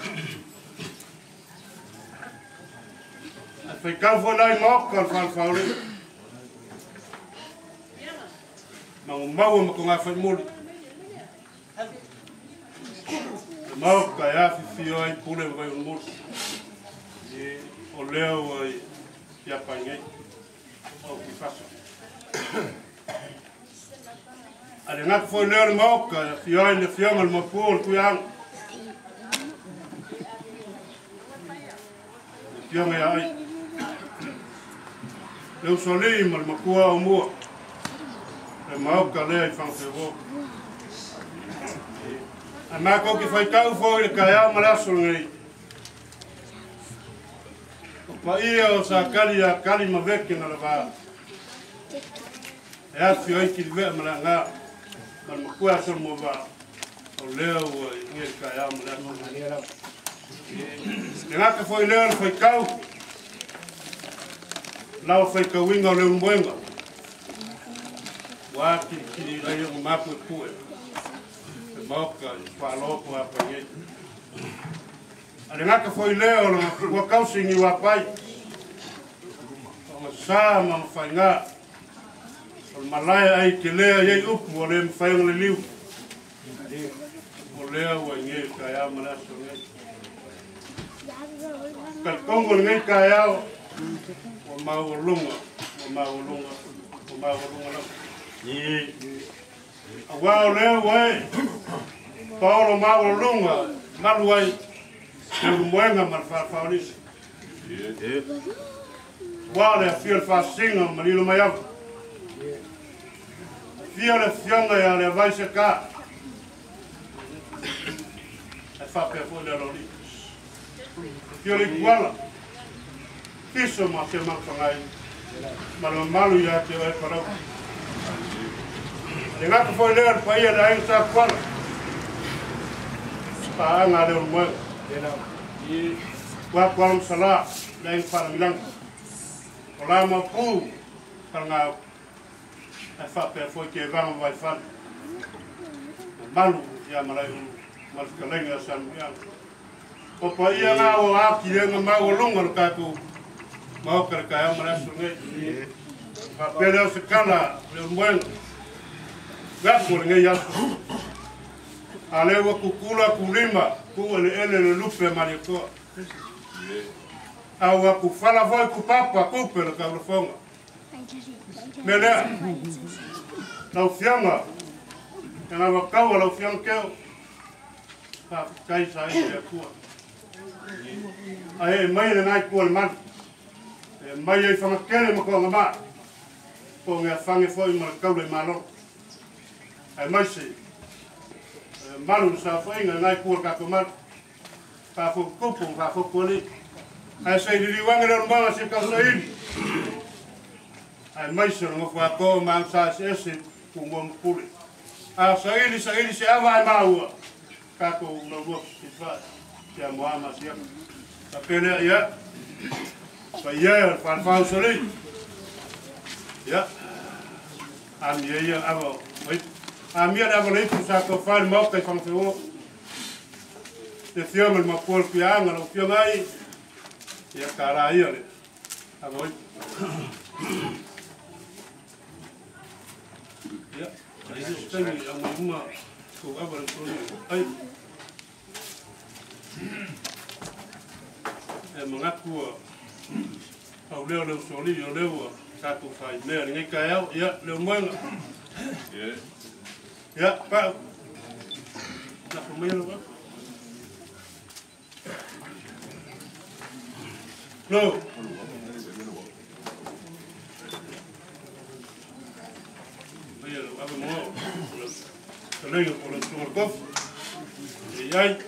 Fai kafo lai moka al falfaule. Mangu maua ma konga fai muli. Moka ya fifio ai pule vai un muli. E o leo ai ia pangai. O ki fasa. Ale ngak foi leo moka fio ai le fio mal mapul kuyang. Fianga ya ai. Leu soli mal makua o mua. E mauka lea i whangwhewo. A mako ki whai kau fo i kaya maraso ngai. O pa ia o sa kali a kali ma veke na la vaa. E ati o iki vea mara ngā. Mal makua son mo vaa. O leo i ngai kaya maraso ngai. E ngaka foi leo foi kau. Lau foi kauinga o leo mwenga. Waki kiri rai o mapu e pue. E mauka i whalopo a pangei. Ale ngaka foi leo na kua kausingi wapai. O ma saa ma mawhai ngā. O malaya ai ke lea iei upu o le mwhainga le liu. O leo wa nge kaya maraso ngai. Kal Kongo ngai kaya o maulunga, o maulunga, o maulunga la. Ni agua leo wai. Paulo maulunga, maluai. Eu moenga mal fa faulis. Eh. Wale fiel fa singa malilo mayab. Fiel fianga ya le vai se ka. E fa pe fo de loli. Fiel iguala. Piso ma se ma fangai. Malo malu ya te vai para. Le gato foi ler pa ia da insa kwala. Pa anga le mo. E kwa kwa sala da in para milang. Ola ma pu para a fa pe foi que vão vai fa. Malu ya malai mal kalenga san ya. O pa ia na o a ki le ma o longo ka tu. Ma o ka ka ma so ngai. Pa pe se kala le mo. Gapo ngai ya. Ale wa kukula kulima ku ele ele le lupe mariko. Au aku fala voi ku papa kupe la kaulofonga. Me lea. Lau fianga. Nga wakaua lau fianga keo. Ka kai sa i e kua. A e mai le ngai kua le man. E mai e whangakere ma kua ngama. Ko ngea whange foi ma kaule malo. A mai se. Malu sa whainga ngai kua kakumar. Ka fo kupu, ka fo kuali. Ai sei di wanga le manga se ka sai. Ai mai se no fa ko man sa se se ku mo puli. A sai di sai di se ava ai maua. Ka ko no wo se fa. Ya mo ama se. Ta pele ya. Fa ya fa fa soli. Ya. Am ye ya ava. Wait. Am ye ava le ku sa ko fa mo ka fa fo. Te fiamal ma pol pianga no fiamai. Ya cara ia le. Agora. Ya, aí está aí a uma com a barra aí. É mangaku. Au leo leo soli yo leo ka tu fai le ni ka ya ya leo manga. Ya. Ya, pa. Na primeira. No. Oye, vamos mo. Colega por el Turkov. Y ahí.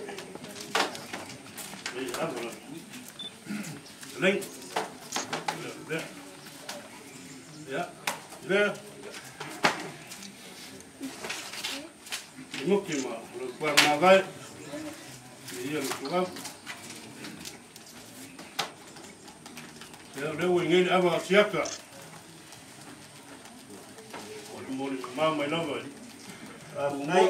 Y ahora. Leng. Ya. Ya. Ya. Mukima, lo cual nagai. Y el Turkov. Ya leo ingin apa siapa? Orang boleh mama lama. Nai.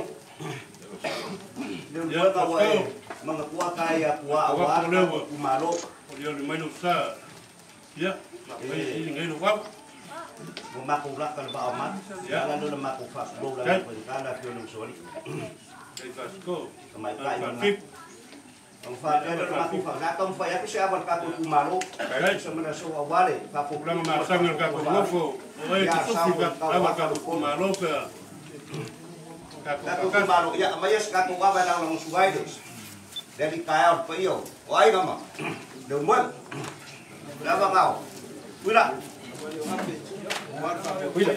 Dia buat awal. Mengakuat kaya kuat awal. Kumalo. Dia di mana usah? Ya. Ini ingin apa? Memakulah kalau Pak Ahmad. Jangan dulu makufak. Dulu dalam perkara film soli. Kita sekolah. Kemai kaya. Ang fagay na makufag na itong faya ko siya abang kakul kumalo sa mga so awali kapuplang masang ng kapulofo ay tutupi ka abang kakul kumalo ka kakul kumalo ya amayas kakul wabay lang ng sugay dos dali kaya pa iyo o ay mama doon mo wala ngaw wala wala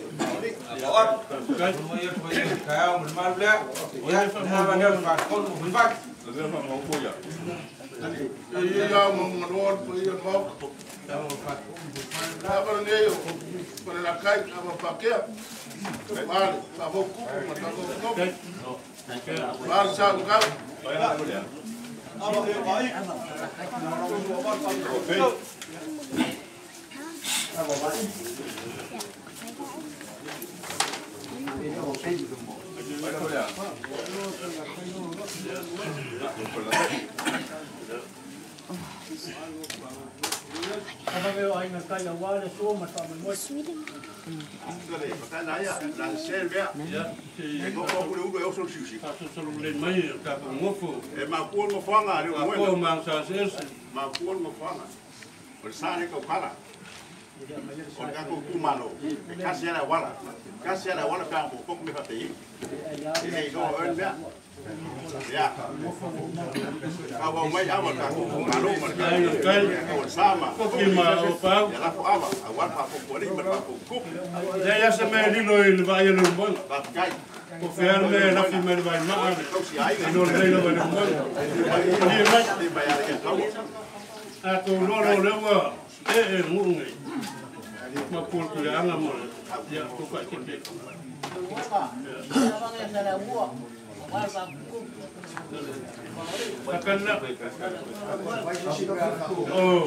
kaya normal bla ya na banyak fakon bulbak Dia nak mau ya. Iya mau ngelon iya mau. Apa ni yo? Pada nak kai apa pakai? Mal, apa ku? Mata ku ku. Mal sa ku kau. Bayar aku dia. Apa ke baik? Okey. Apa baik? Bayar dia. Apa veo ai na kai wa le so ma ta mo. Dale, makana ya, dan Serbia. Ya. E go go le ugo eu sou sushi. Ka so le mai ka ko ngofo. E ma ko mo fanga ri o mo. Ko ma sa ses. Ma ko mo fanga. O sane ko kala. O ka ko kumalo. E kasi era wala. Kasi era wala ka mo ko me fatei. E nei go en bia. Ya. Kawa mai ama ka ko kumalo ma ka. O sama. Ko ki ma o pa. Ya la ko ama. Awal pa ko ko ri ma pa ko ku. Ya ya se me di lo il va yo lo bon. Ba kai. Ko ferme la fi me va ma. No le lo va bon. Ni ma Di bayar ke kau. a to lo lo le wa. E e mu ngai. Ma pul ku ya nga mo. Ya ko ka ki te. Akan na. Oh.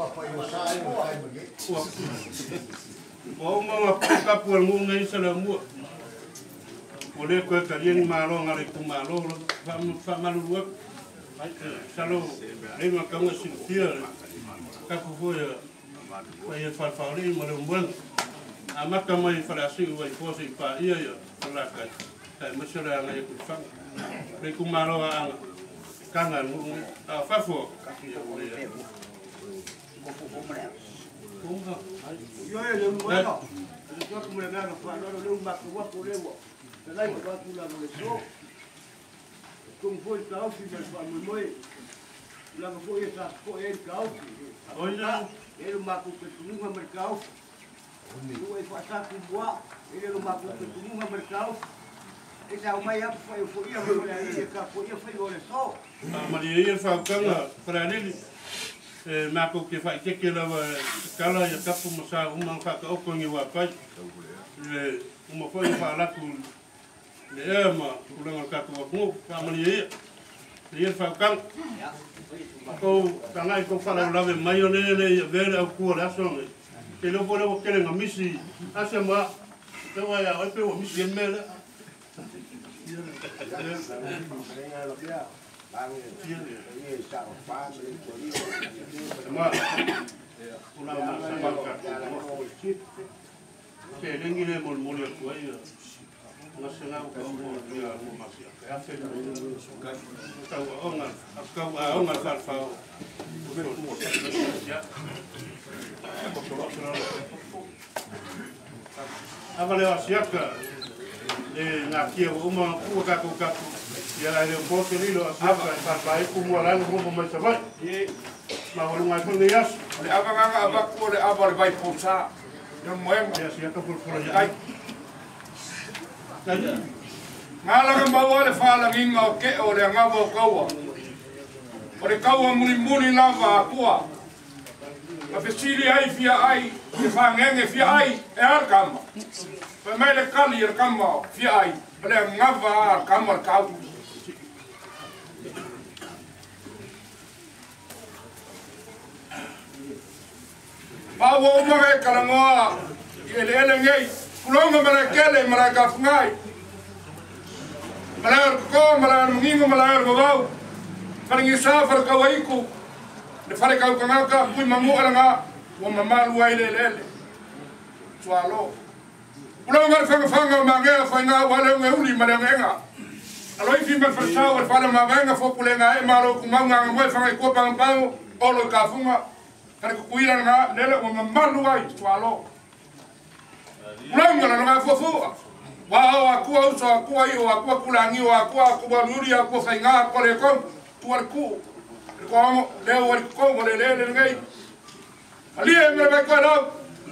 Mau mau ka pul mu ngai sa la mu. Boleh ko ka yen ma lo ngai ku ma lo fa fa ma lu. Salo, ai ma ka ngasi tia. Ka ku fo ya. Wa ye fa fa ri mo le mbon. Ama ka mai fa la si wa fo si pa ia ya. La ka. Ai ma sera ngai ku fa. Re ku ma lo a. Kangan mu a fa fo ka ki ya. Ko ko ko mare. Kunga. Yo le mo no. Le ko mo le na fa no le ma ko wa ko le wo. Lai ko wa ku la no le so. Kung foi ka fi me fa mo mo. La ko foi ta ko e ka. Olha, ele ma ko ke tu no mercado. Tu e fa ta ku boa. Ele ma ko ke tu no mercado. Esa uma ia foi foi ia foi ia ka foi ia foi ole so. Maria ia fa kanga para nele. Eh ma ko ke fa ke ke la kala ia kapu masa uma fa ka o ko ngi wa pai. Le uma foi fa la ku le ema ku la ka ko ko fa Maria ia fa kanga. Ko tanga ko fa la la mai ole le ver au ku la so. Ke lo pole o kele ngamisi asema. Tawa ya o pe o misi mele. Avale asiaka le na kia uma ku ka ku ka ya la le po ke lilo asiaka pa pa ku mo la ku mo mai sabai e ma wala mai ko nias Le ava nga ava ku le ava le vai posa. No moema. ya asiaka por por ya ai Ngala nga mawa le fala nginga o ke o le ngava o kaua. O le kaua muni muni lava akua. Ma pesili ai fia ai, e fa ngenge fia ai e ar kama. Pa mai le kali e kama fia ai, pa le ngava ar kama kau. Pa wo mo e kala ngoa, e le ele ngei, kulonga mara kele mara kafungai. Mara ko mara ngingo mara ngau. Fa ngi safar kawaiku. Le fare kau kangaka pui mamu alanga wa mamalu ai le lele swalo ulo ngar fanga fanga mangea fanga wale nge uli malenga aloi fi ma fasa wa fala manganga fo kulenga e malo kumanga ngwe fanga ko bang bang olo ka funga kare ku ira nga lele wa mamalu ai swalo ulo ngar nga fo fo wa wa ku au so ku ai wa ku kulangi wa ku ku baluri ku fanga ko le ko tuar ku Como le o como le le le ngai ali e me vai colar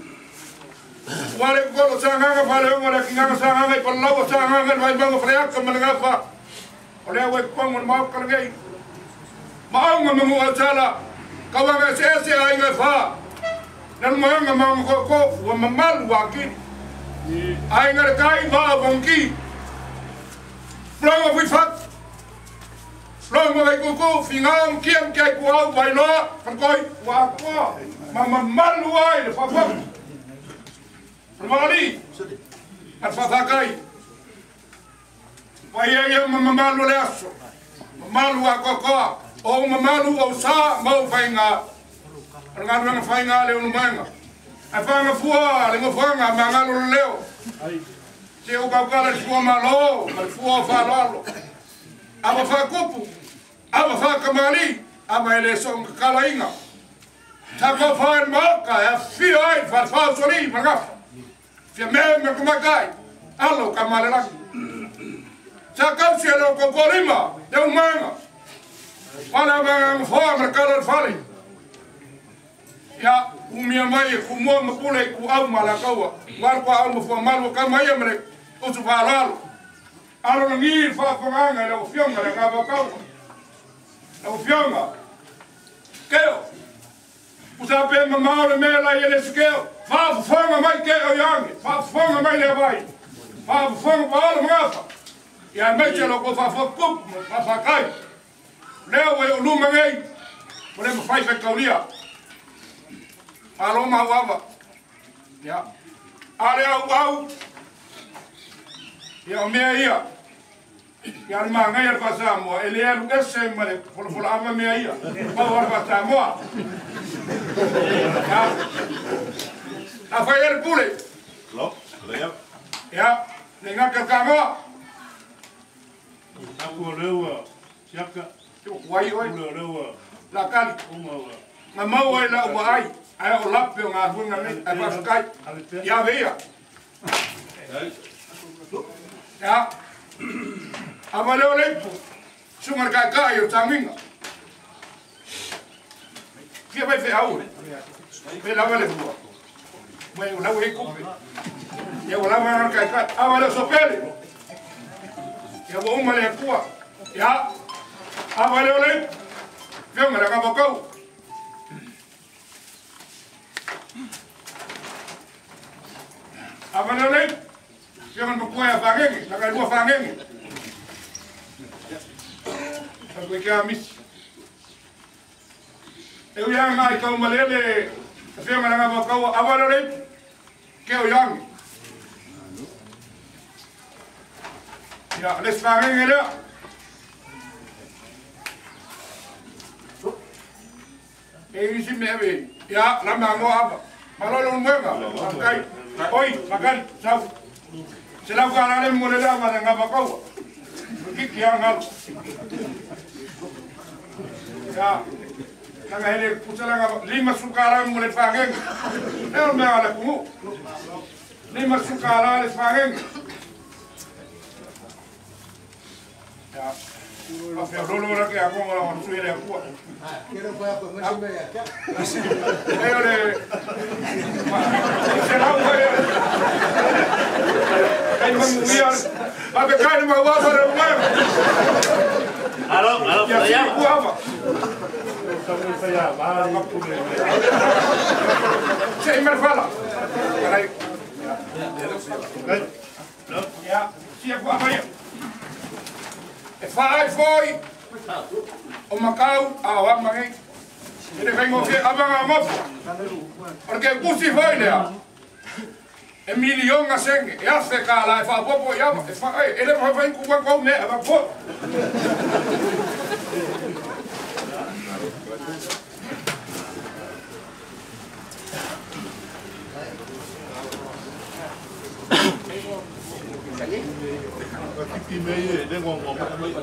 wale ko sanga nga fale ngora kinga sanga ngai ko lawo sanga ngai vai bango freak ko manga fa ole o como ma ko ngai ma nga mo ala ka wa nga se se ai ngai fa nan mo nga ma ko ko wa mamal wa ki ai ngai kai va bonki plongo fi fat Long mai ko ko fingam kiam kai ko au bai lo kan koi wa ko mama malu ai le fa fa mali at fa fa kai wa ye ye mama malu le aso malu wa ko ko o mama malu o sa mo fainga nga nga fainga le un manga a fa nga fua le nga fanga manga lo leo ai se o ka ka le fua malo le fua fa lo aba fa kupu aba fa kamali aba ele son kalainga tako fa moka ya fi ai fa fa soli manga fi me me kuma kai allo kamale la tako si lo kokolima de un manga wala ba fa mercado fali ya umia mai ku mo ma pule ku au mala kawa war ko au mo fa malo kama ya mre o su fa lalo alo ngi fa fa nga lo fionga la ka ba kawa o fionga keo usa pe mama le mela ye le skeo fa fonga mai keo yange fa fonga mai le vai fa fonga ba le ngafa ya meche lo ko fa fa kup fa fa kai leo we uluma ngai mo le fa fa kaulia alo ma wava ya ale au au ya me ia ya ma ngai ar pasamo ele é lugar sem mare por por ama me ia pa war pasamo ya a fa el pule lo le ya nenga ka kamo aku lewa siaka wai wai lewa la kali uma nga mau ai la wa ai ai o lape o ngā hunga ni ai whaskai ia vea ia awa leo leipu sungar kai kai o tanginga kia vai whi au me lawa le hua mai o lau hei kupe ia o lawa ngar kai kai awa leo sopele ia o uma le kua ia awa leo leipu whio ngara ka wakau awa leo leipu whio ngara makuai a whangengi na kai rua whangengi Aku kia misi. E ui anga i kau malele, a whianga ranga wa kau awara rei, ke o yangi. Ia, les whangenge rea. E isi me ewe, ia, rama ango ava. Malolo mwenga, makai, oi, makari, sau. Se lau ka rale mo le rea ma ranga wa kau. Kiki anga. Ya, nanga hele pusalanga lima sukara mo le whangenge. Eo mea ala kumu. Lima sukara le whangenge. Ya, a whea rolo rake a konga la wansu ele a kua. Kero koe ako ngasi mea kia. Eo le... Se lau kai... Kai mangu mia... Pape kai ni mawafa le umema. Alo, alo, Ya, si kuava. Se imer fala. Carai. Ya, si kuava ya. E fai foi. O Macau, a wa mangai. Ele vengo que abanga mofa. Porque pusi foi lea. E milion a senge, e afe ka la e fa popo ya, e fa e ele fa vem ku ko me, aba po. Kiki mei e ngwa ngwa mai.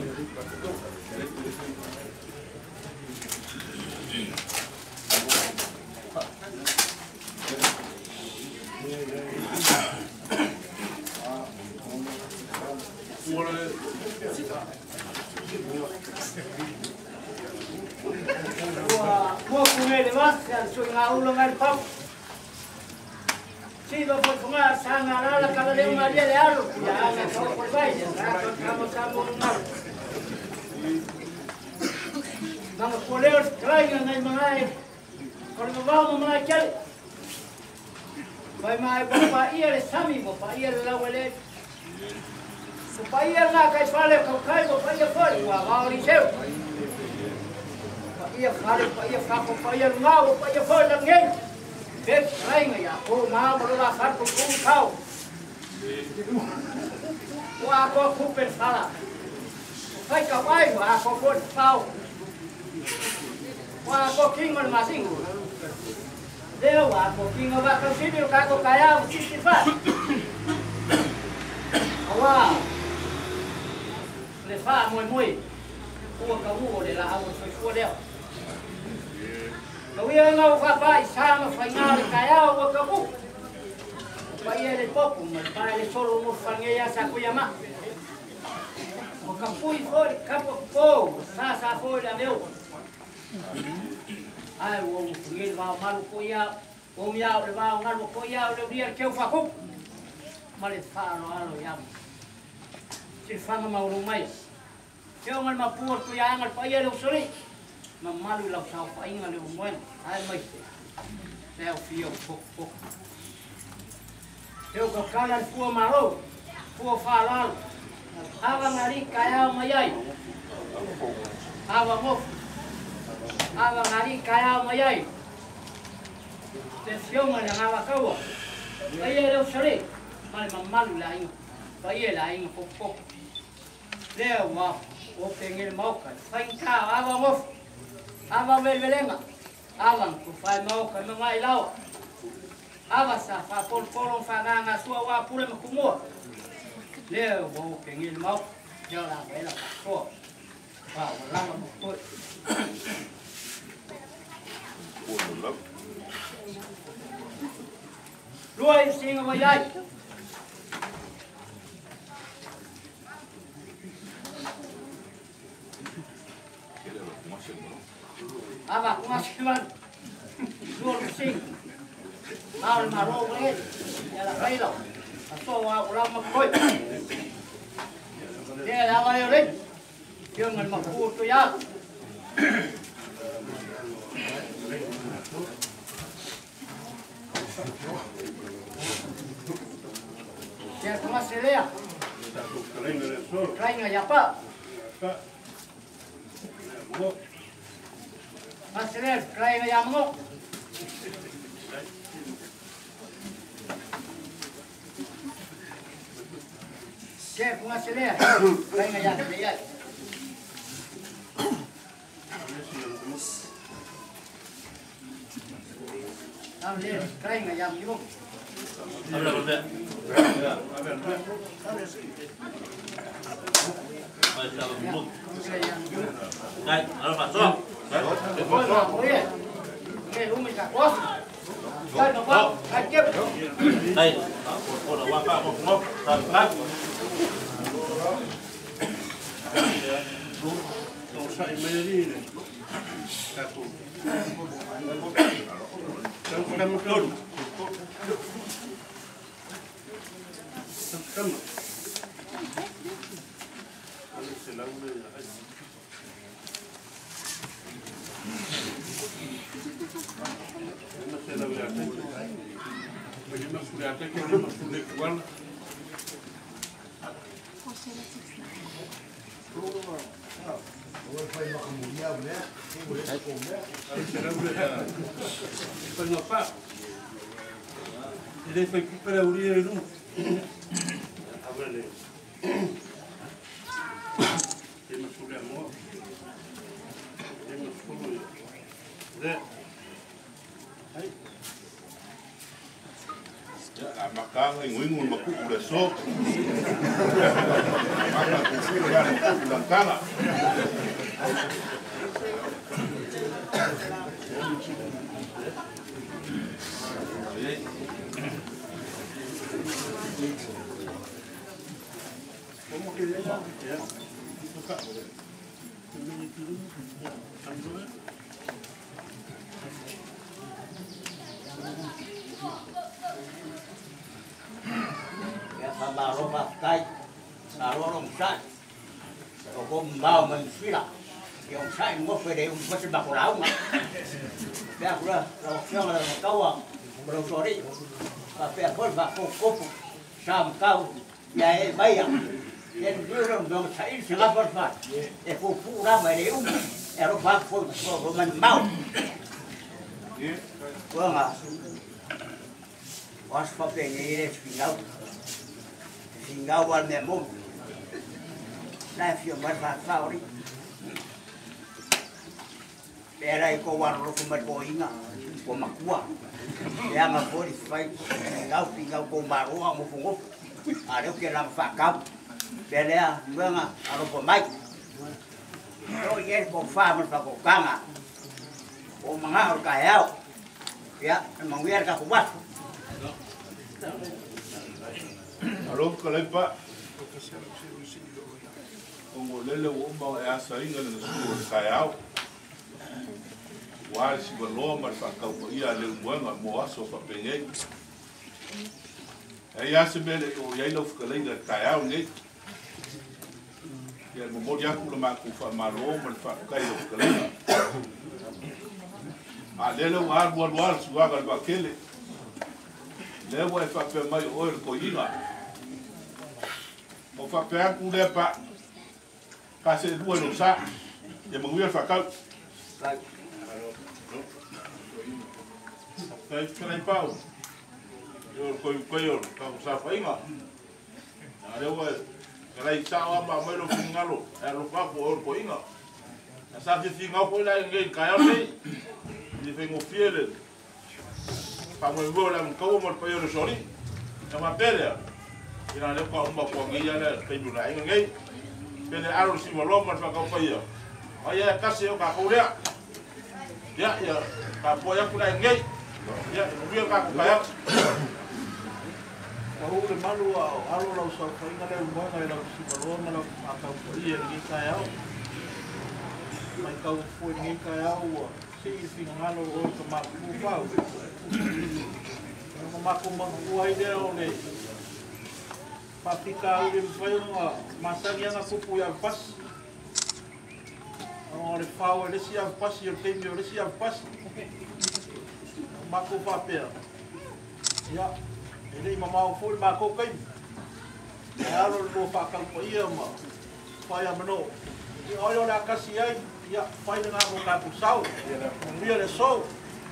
Mua kumele wasi al sui ngā ulo ngai pau. Sido por funga sanga nala kala leo maria le alo. Ya anga kau por baile. Raka kamo kamo ngau. Nanga poleo trainga ngai mangai. Kore no vau mangai kele. Vai mai pa ia le sami mo pa ia le lawele. So pa ia nga kai fale kau kai mo pa ia foi wa gauri seu. Ia fale pa ia fako pa ia ngau pa ia foi la ngei. Bek trainga ya ko ma mo la far ko ku kau. Wa ko ku per sala. Fai ka vai wa ko ko pau. Wa ko kingon masingu. Deu a pouquinho vai conseguir o carro caiu, se se faz. Olá. Le fa muy muy. O caú de la agua foi fodeu. Não ia não vai chama fanhar caiu o caú. Vai ele pouco, mas para ele só no fanhar essa cuiama. O capu foi capo pô, sa sa foi da meu. Ai, o ele vai mal coia, o miau ele vai mal coia, o dia que eu faço. Mas ele fala alo ya. Se fala mal no mais. Se eu mal pôr tu ya mal pai ele usuri. Mas mal o lau pai ele o moen. Ai mais. É o fio pouco pouco. Eu com cara fu malo. Fu fala. Ava ngari kaya mayai. Ava mof. Ava ngari kaya mayai. Tensión na ngava kawa. Ai era o xore. Mal malu la inga. Pai la inga pouco pouco. Leo wa o pengel mauka. Fai ka ava mof. Ava velvelenga. Ava ku fai mauka no mai lao. Ava sa fa por por fa nga sua wa pule mkumua. Leo wa o pengel mauka. Yo la vela ko. Wa la mo ko. pulo. Lua singa mai ai. Aba kumasiman. Lua sing. Mau maro boleh. Ya la kailo. Aso wa ulam makoi. Dia la wa yo rin. Dia ngan maku tu ya. Ya kuma selea. Kainga ya pa. Maselea kainga ya mo. Ya kuma selea kainga ya ya. Amle kainga ya mo. Habla con usted. Đây, nó phạt xuống. Đây, cô là qua qua một ngốc, thật lắm. Não sai meio né? Tá tudo. Então, ficamos todos. Estamos. Olha esse lá, não sei lá, olha até. Mas eu não fui até que eu não fui igual. Foi no pá. Ele foi para o dia do. Agora temos que olhar muito. Temos que olhar. Zé. Aí. A makanga inguingun makuku le so. Maka kuku le langkanga. Como que ele é? Ya baru pakai, baru orang sai. Kalau mau menfila, yang sai mau pada um macam bakurau mah. Ya pula, kalau siapa orang kau, orang sorry, tapi apa bakul kopu, sam kau, ya bayar. Yang dia orang dong sai sangat berfat. Eh kopu orang pada um, era bakul kopu mau. Gua nggak. Was pakai ni tinggal. Tinggal wal memum. Nah, film berfasau ni. Perai ko warlo ko merkoinga, ko makua. Ya ngapoi fight. Tinggal tinggal ko baru ang mufungo. Ada ke lang fakap. Pelea menga aro ko mai. Ko yes ko farmer pa ko kanga. Ko mga or kayao. Ya, manguiar ka kubat. Alo kalepa. Ongo lele o ma e asa inga le su kayao. Wa si balo mar fa ka ko ia le muanga mo aso fa penge. E ia se bele o ia lo ka le kayao ne. Ya mo mo ya ku ma ku fa malo mar fa ka yo ka le. A lele wa wa wa su wa ga ba kele. Le wa fa pe mai o ko ina. O fa pe ku le pa. Ka se dua no sa. Ya mo wi fa ka. Kai kai pau. Yo ko ko yo ka sa fa inga. Ale wa kai sa wa ma mo lo fingalo. E lo fa ko ko inga. Sa fi finga ko la ngai ka ya nei. Ni vengo fiele. Pa mo ngo la ko mo pa yo sori. E ma pele. Ina le ko mo ko ngai ya le pe du na ngai. Pele aro si mo lo mo fa ko pa yo. Aya kasi o ka ko le. Ya, ya, kapo ya kula ngai. Ya, dia ka kaya. Kau le malu a alo lau sa whainga leo moana e lau si maroa ma lau akau pui e ngi kai au. Mai kau pui ngi kai au a si i whina ngalo o ka maku pau. Ka maku maku ai leo le. Papika au le mwhainga masangi anga kupu i au pasi. O le whao e lesi au pasi o teimi o lesi au pasi. Maku papea. Ya. Ini mamau full mako kai. Alo lo fakang po iya ma. Faya mano. Ni oyo na kasi ai ya fai na mo ka pusau. Mia le so.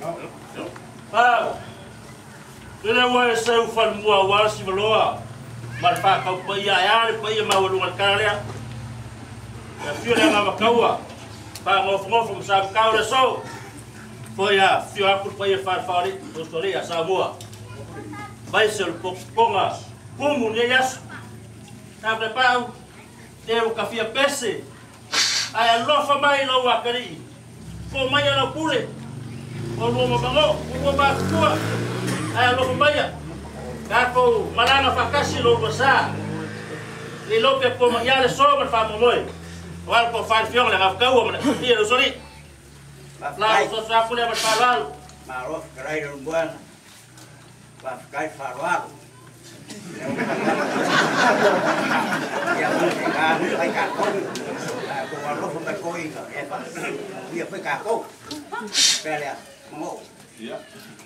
Ah. Ele wa se u fal mua wa si maloa. Mar fa ka po iya ya le po iya ma lu kale. Ya fio le ma kaua. Pa ngof ngof mo sa ka le so. Foya fio aku po iya fa fa ri. Dostori ya sa mua. Vai ser ponga como ne yas tá preparado deu café pese ai lofa mai lo wakari ko mai lo pule o lo mo bango o ba tua ai lo mai ka ko malanga fakasi lo basa le lo pe ko ya le so ma fa mo moi wal ko fa fiong le ka wo ma ti lo sori la so sa pule ma fa wal ma ro krai ro buan va ficar farwado. Ya vai ficar, vai ficar com o arroz vai coi, é para ia ficar com. Pera, mo. Ya.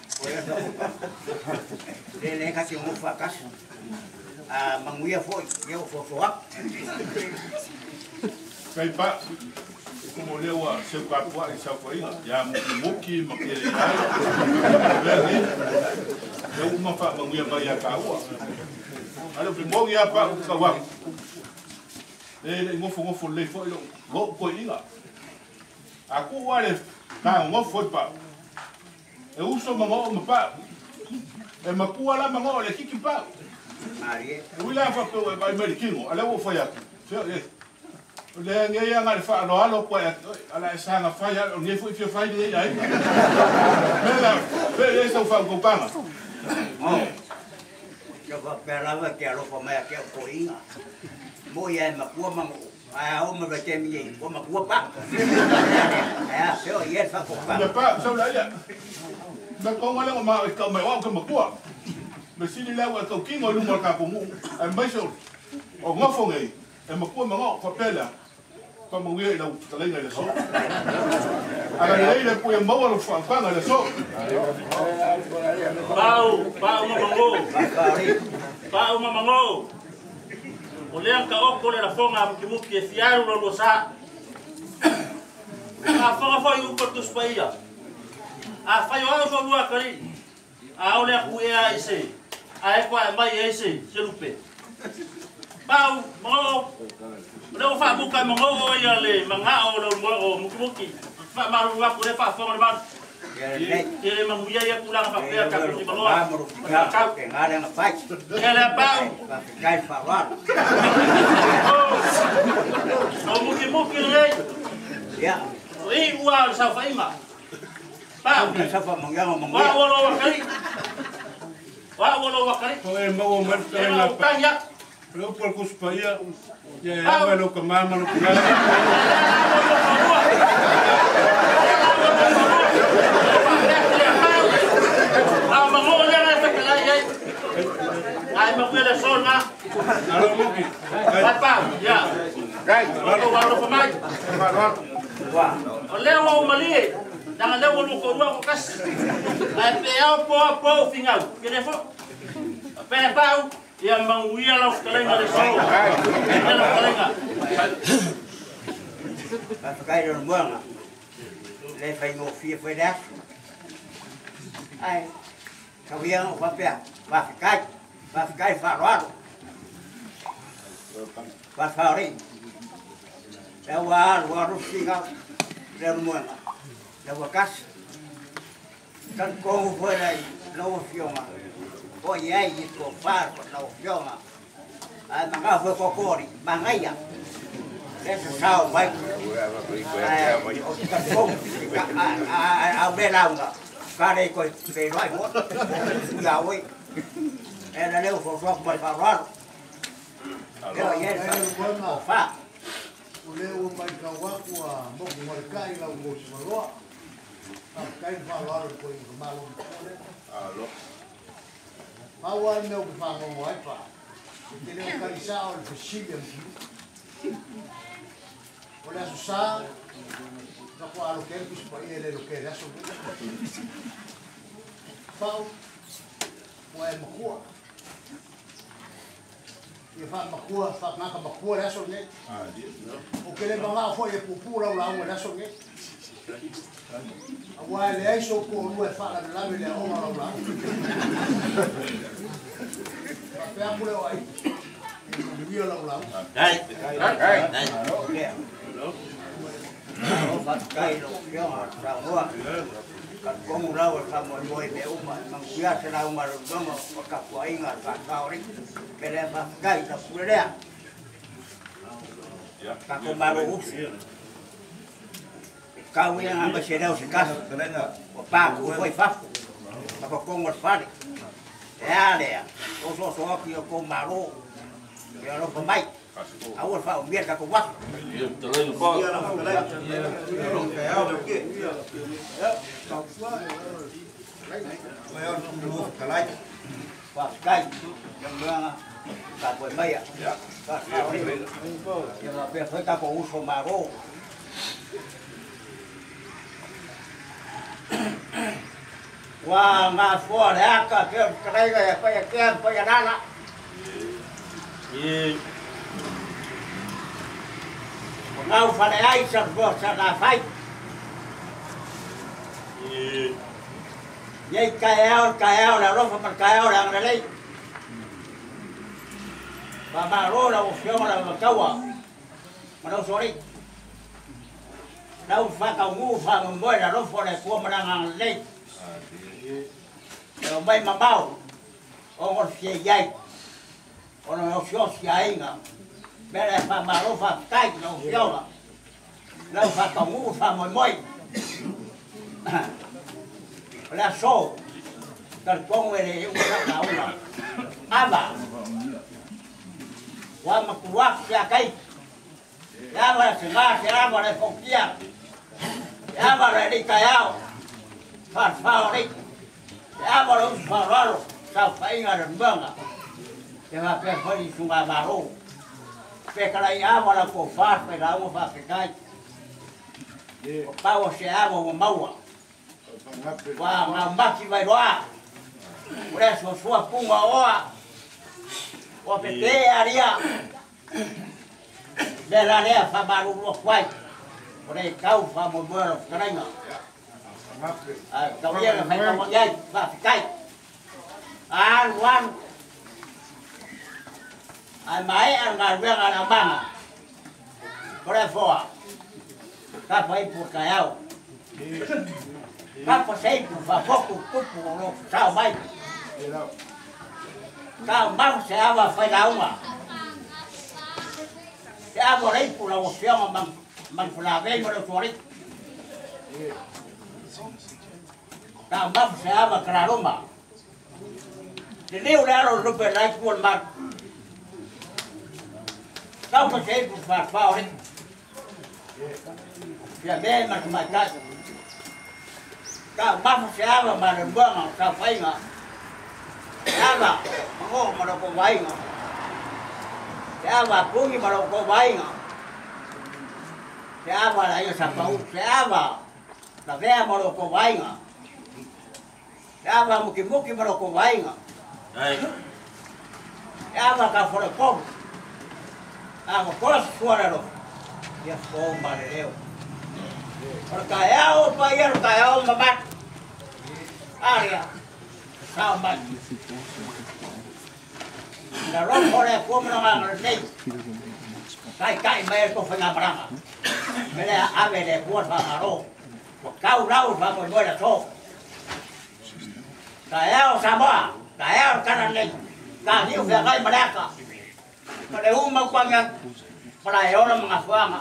Ele é que mo facas. Ah, manguia foi, eu foi foi. Kai pa como lewa se ka po ai sa ko ina ya muki makele ai eu uma fa manguia vai a kaua ala primo ya pa ka wa e ngofo ngofo le fo lo lo ko ina aku wale ka ngofo pa e uso mango ma pa e makua la mango le kiki pa Marie wila fa ko vai medikingo ala wo fa ya le ngai anga le fa no alo ko ala sanga fa ya ngai fu fi fa ni ai mela pe le so fa ko panga oh yo va pera va que alo como é que o coinha moia ma cua ma a o ma que mi o ma cua pa é seu e fa ko pa ya pa so la ya na ko ngale ma ka ma wa ko ma cua me sini la wa ko kingo lu mo ka ko mu ai mai so o ngofo ngai e ma cua ma ngo fa pela como ngai la tala ngai le so ala nei le pu mo wa fa fa ngai le so Pau, pau mamango. Pau mamango. Olha ka oko le la fonga ki muki e fiaru lo lo sa. A fonga foi u portus paia. A fai o so lua kali. A ole ku e a ise. A e kwa mai e ise, se lupe. Pau, mo. Le fa buka mo o ya le manga o lo mo muki muki. Fa maru wa ku le fa fonga le ele manguia ia pulang papel ka ku balo ka que ngare na fai ele pau va ficar farwado o muki muki le ya e ua sa faima pau sa fa manga mo wa wa lo wakari wa wa lo wakari ko e mo mo e na tanya lo por kuspaia ya ya lo ka mama lo ka Ai ma quella sonna. Allora muki. Papà, ya. Gai, lo vado a fare. Wa. Leo o mali. Danga leo lo ko ro ko kas. Ai pe au po po fingal. Kene fo. Pe pau. Ya manguia la kalenga de so. Ya la kalenga. va ficar no buanga le fai no fie foi das ai cavião va pé va ficar va ficar farwado va farin é o ar o ar fica le buanga le vacas tan como foi aí não fioma oi ai isso far não fioma ai manga foi cocori mangaia Esa sao mai. Ao bên nào cả. Ca đây coi về loại quá. Giàu ấy. Em là nếu không không phải vào đó. Rồi vậy là phá. Leo mai kawa kwa moku marikai la ngosi maroa. Kai fa la ko i malo. Alo. Awa no ku fa ngo ai fa. Ke le ka isa o le fisilia. Ola sa ka ko alo ke ku pa ile lo ke aso. Pau. Wa e makua. Ia fa makua, fa ngaka makua le aso ne. Ah, dia. O que le manga foi e pupura o lao le aso ne. Awa le ai so ko lu e fa la la le o ma la. Fa pe mule o ai. Ni la la. Đây, đây, đây. Nó phát cây nó kéo mà sao quá. Còn có một rau sao mà nuôi bé ôm mà mang kia sẽ đâu mà nó mà cặp của anh là phát cao đấy. Cái này phát cây là phụ đấy. Các con bà bố cao với anh bà sẽ đâu sẽ cắt. Ba của quay phát. Mà có con một phát. Đấy đấy. Số số số kia con bà bố. Giờ nó có bay. Aku ur fa'u biar ka kuat. Iya, terlalu pak. Iya, lah, terlalu. Belum kayak apa ke? Ya, kau suah. Kau dulu kalai. Pak kai. Yang mana? Tak boleh bayar. Ya. Tak boleh. Yang lebih baik aku usul maru. Wah, nggak suah dah. Kau kedai kayak kayak kayak kayak dana. Iya. Ngau phải ai sập vợ sập là phải. Vậy cái eo cái eo là nó phải cái eo là cái đấy. Và mà nó là một phiếu là một câu à. Mà đâu số đi. Đâu phải cầu ngu phải một mới là nó phải là của mà đang hàng lên. Rồi bay mà bao. Ông còn xì dây. Ông nó xóa xì ấy ngà. Bé này phải mà nó phải tay nó phiêu là nó phải cầu ngũ phải mồi mồi là số cần con về để uống nước nào là à bà qua mà qua kia cây ra mà sẽ ra sẽ ra mà lại phòng kia ra mà lại đi cài áo phạt phao đi ra mà nó phao ra sao phải ngà đừng bơm à để mà phải phải đi xuống bà bà luôn về cái này áo mà là cổ phát phải là một phát cái cái bao xe áo mà mau à và làm bác chỉ vậy đó udah số số cung mà ó ó phải té à đi à để là để pha ba lúc lúc quay ở đây câu pha một bữa rồi cái này nữa à đầu tiên là phải có một dây và phải cây à quan ai máy ăn gà viên ăn ăn băng à có đây phò các phải buộc cái áo các phải xây và phốt cục cục cục sao bay các băng sẽ vào phải đau mà sẽ vào đấy phụ là một phiếu mà bằng bằng phụ là về mà được rồi đấy các băng sẽ vào cái đó mà thì nếu đã rồi nó phải lại cuốn mặt sao mà sẽ phạt vào đấy giờ bên mà mà cái các bác sẽ vào mà đừng bơm mà sao phải mà sẽ vào mà ngô mà đâu có váy mà sẽ vào cũng mà đâu có váy mà sẽ vào lại là sập tàu sẽ vào là ve mà đâu có váy mà sẽ vào một cái múc mà đâu có váy mà sẽ vào cả phơi phong à một con xua ra rồi ya phong mà đều rồi cái áo bây giờ cái áo mà bắt à đi sao mà là nó có đây của mình là đây cái cái mày có phải làm bằng cái này à về để buôn vào hà đô cao rau và một đôi là số cái áo sao mà cái áo cái này cả nhiều việc hay mà đẹp cả mà đều mà quan nhận para ora mga fuama.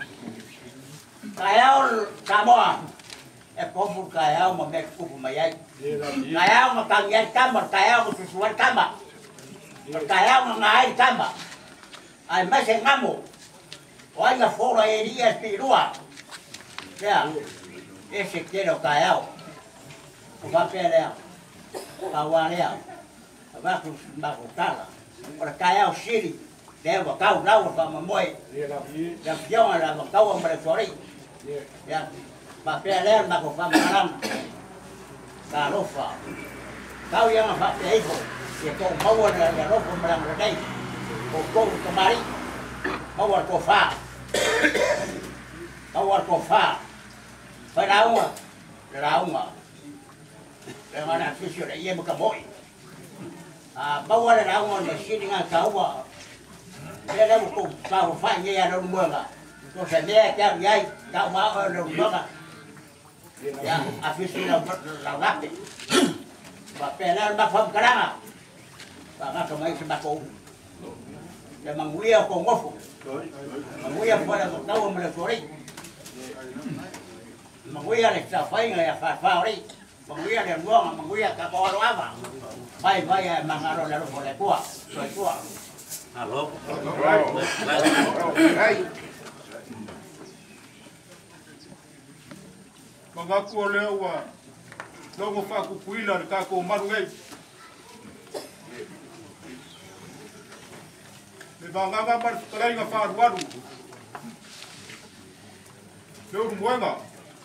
Kaya kamo e kofu kaya mo mek kupu mayai. Kaya mo kangyat kama, kaya mo susuan kama. Kaya mo ngai kama. Ai mase ngamo. Wai nga fora e dia spirua. Ya. Ese quiero kaya. Va pelea. Kawalea. Va ku makutala. Para kaya shiri. Deva kau nau pa mamoi. Ya pion la kau mo le fori. Ya. Va pelea ma ko fa maram. Karofa. Kau yang fa peipo. Ye ko mau na ya ro ko maram dai. Ko ko tomari. Mau ko fa. Mau ko fa. Phải đau mà, đau mà. Để mà làm cái chuyện này em một cái bội. À, bao giờ là đau mà xin đi ngang sáu mà. Đây là một cục sao phải như vậy đâu mưa mà. Tôi sẽ nghe cho dây, cao máu hơn đâu đó mà. Ya, à phía sau là là gấp đi. Và cái này bác phẩm cái đó à. Và bác không ai sẽ bác ôm. Để mà nguy hiểm còn ngốc. Mà nguy hiểm phải là một đâu mà là số đi. Manguya le sa fai nga fa fa ri manguya le luang manguya ka ko lo ava fai fai mangaro le ro le tua le tua alo ai manga ko le wa lo mo fa ku kuila ka ko maru ngai le banga ga mar trai nga fa waru le muenga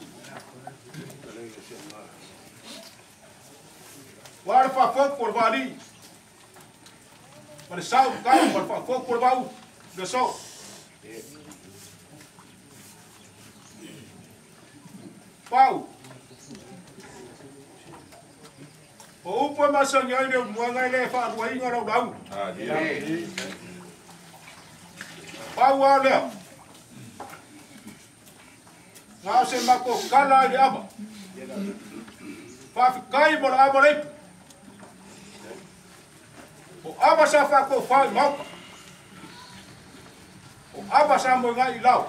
War fa fok por vali. Para sau kau war fa fok por bau. Geso. Pau. O upo masa nyai ne muangai le fa ruai ngaro dau. Ah, dia. Pau ale. Ngau se mako kala dia apa. Fa kai bor abore. O aba sa fa ko fa mo. O aba sa mo ngai lau.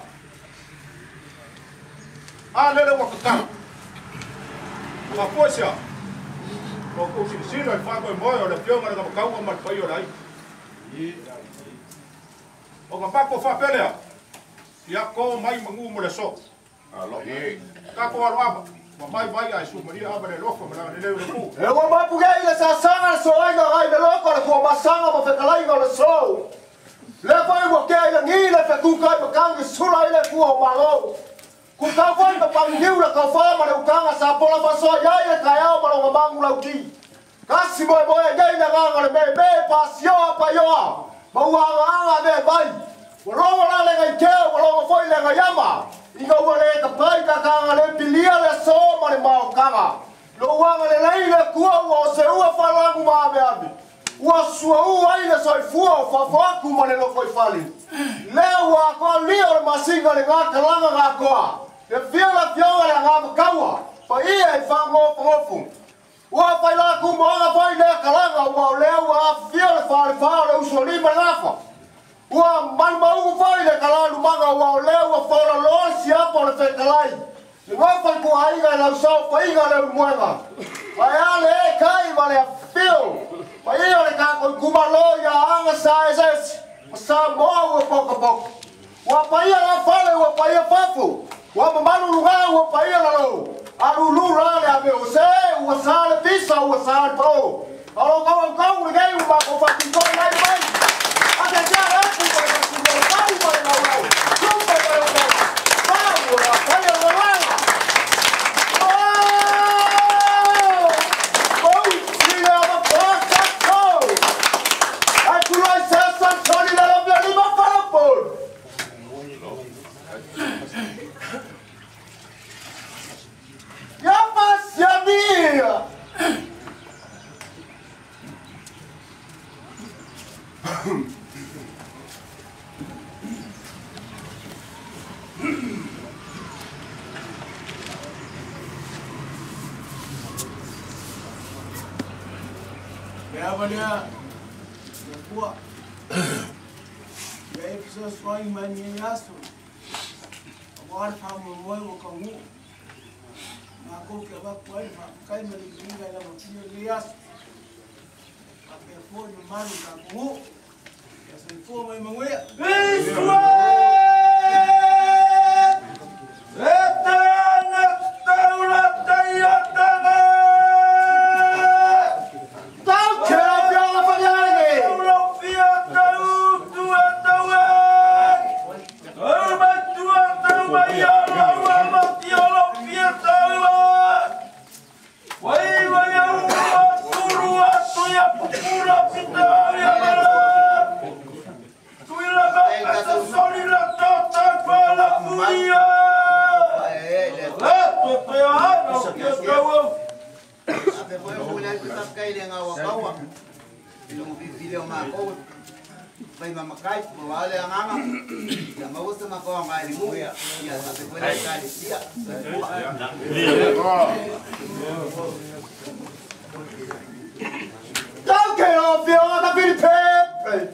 A le le wa ka. Wa posia. O ko si si le fa ko mo o le pio ngara ka ka ma pa yo dai. O ka pa ko fa pelea. Ya ko mai mangu mo le so. Alo. Ka ko aba. Mai vai ai su Maria abre loco mara le le ku. E o mai pugai le sa sanga so ai ga ai le loco le ko masanga mo fe kalai ga le so. Le vai wo ke ai ngi le fe ku kai ma kang sura ile ku o malo. Ku ka vai ma pang niu le ka fa ma le ukanga sa pola fa so ya ile ka ya ma lo mangu la uti. Kasi mo mo e dai na ga le me me pasio pa yo. Ma wa ga be vai. Wo lo la le ga ke wo lo foi le ga yama. Ika wale ka pai ka ka le pilia le so ma le mau kanga. Lo wa le lai le kua wo se ua falangu ma be abi. Wa sua u ai le soi fuo fa fa ku ma le lo foi fali. Le wa ko li o masinga le ga kalanga ga koa. Le fiala fiala le ga kawa. Pa ia i fa mo mo fu. Wa fa la ku mo ga fa le kalanga wa le wa fiala fa fa le uso li ma lafa. Ua man mau fai le kalalu manga wa le wa fora lo si apo le fekalai. Le wa fai ku ai ga la so fa i ga le muanga. Ai ale kai va le fio. Pa i le ka ko ku ma lo ya anga sa es. Sa mo wa poco poco. Wa pa i la fa le wa pa i fafu. Wa ma malu luga wa pa i la lo. Alu lu la le ave o se wa sa le pisa wa sa pro. Alo ka wa ka u le ma ko fa ti ko lai mai. Ada cara aku pada sudah tahu pada awal. Jumpa pada awal. Tahu apa yang orang. Oh, kau sila apa kau? Aku rasa sangat dalam yang lima parapol. Ya pas ya dia. Ya, Maria. Ya, so swai mai ni aso. Awar fa mo mo mo ka ngu. Ma ko ke ba ko ai fa kai me ni ga la mo ti ni aso. Pa ke fo ni manu ka ngu. Ya se fo mai mo ya. Israel! Etana taula tayatana. Tao kira pia fa ya ni. Taula pia tau tu atawa. Oh ma tu atawa ya wa ma ti lo pia tawa. Wai wai ya wa turu atu ya pura pita ya bala. Tu la ba asa soli la tota pa la furia. Eh, tu te ha no que tawa. Ape foi o mulher que tá caindo na wakawa. Ele não vive ele uma coisa. Vai mama kai, wale anganga. Ya mausa makoa ngai muya. Ya ape foi la kai dia. Tao kể lo phiêu ta phi phê.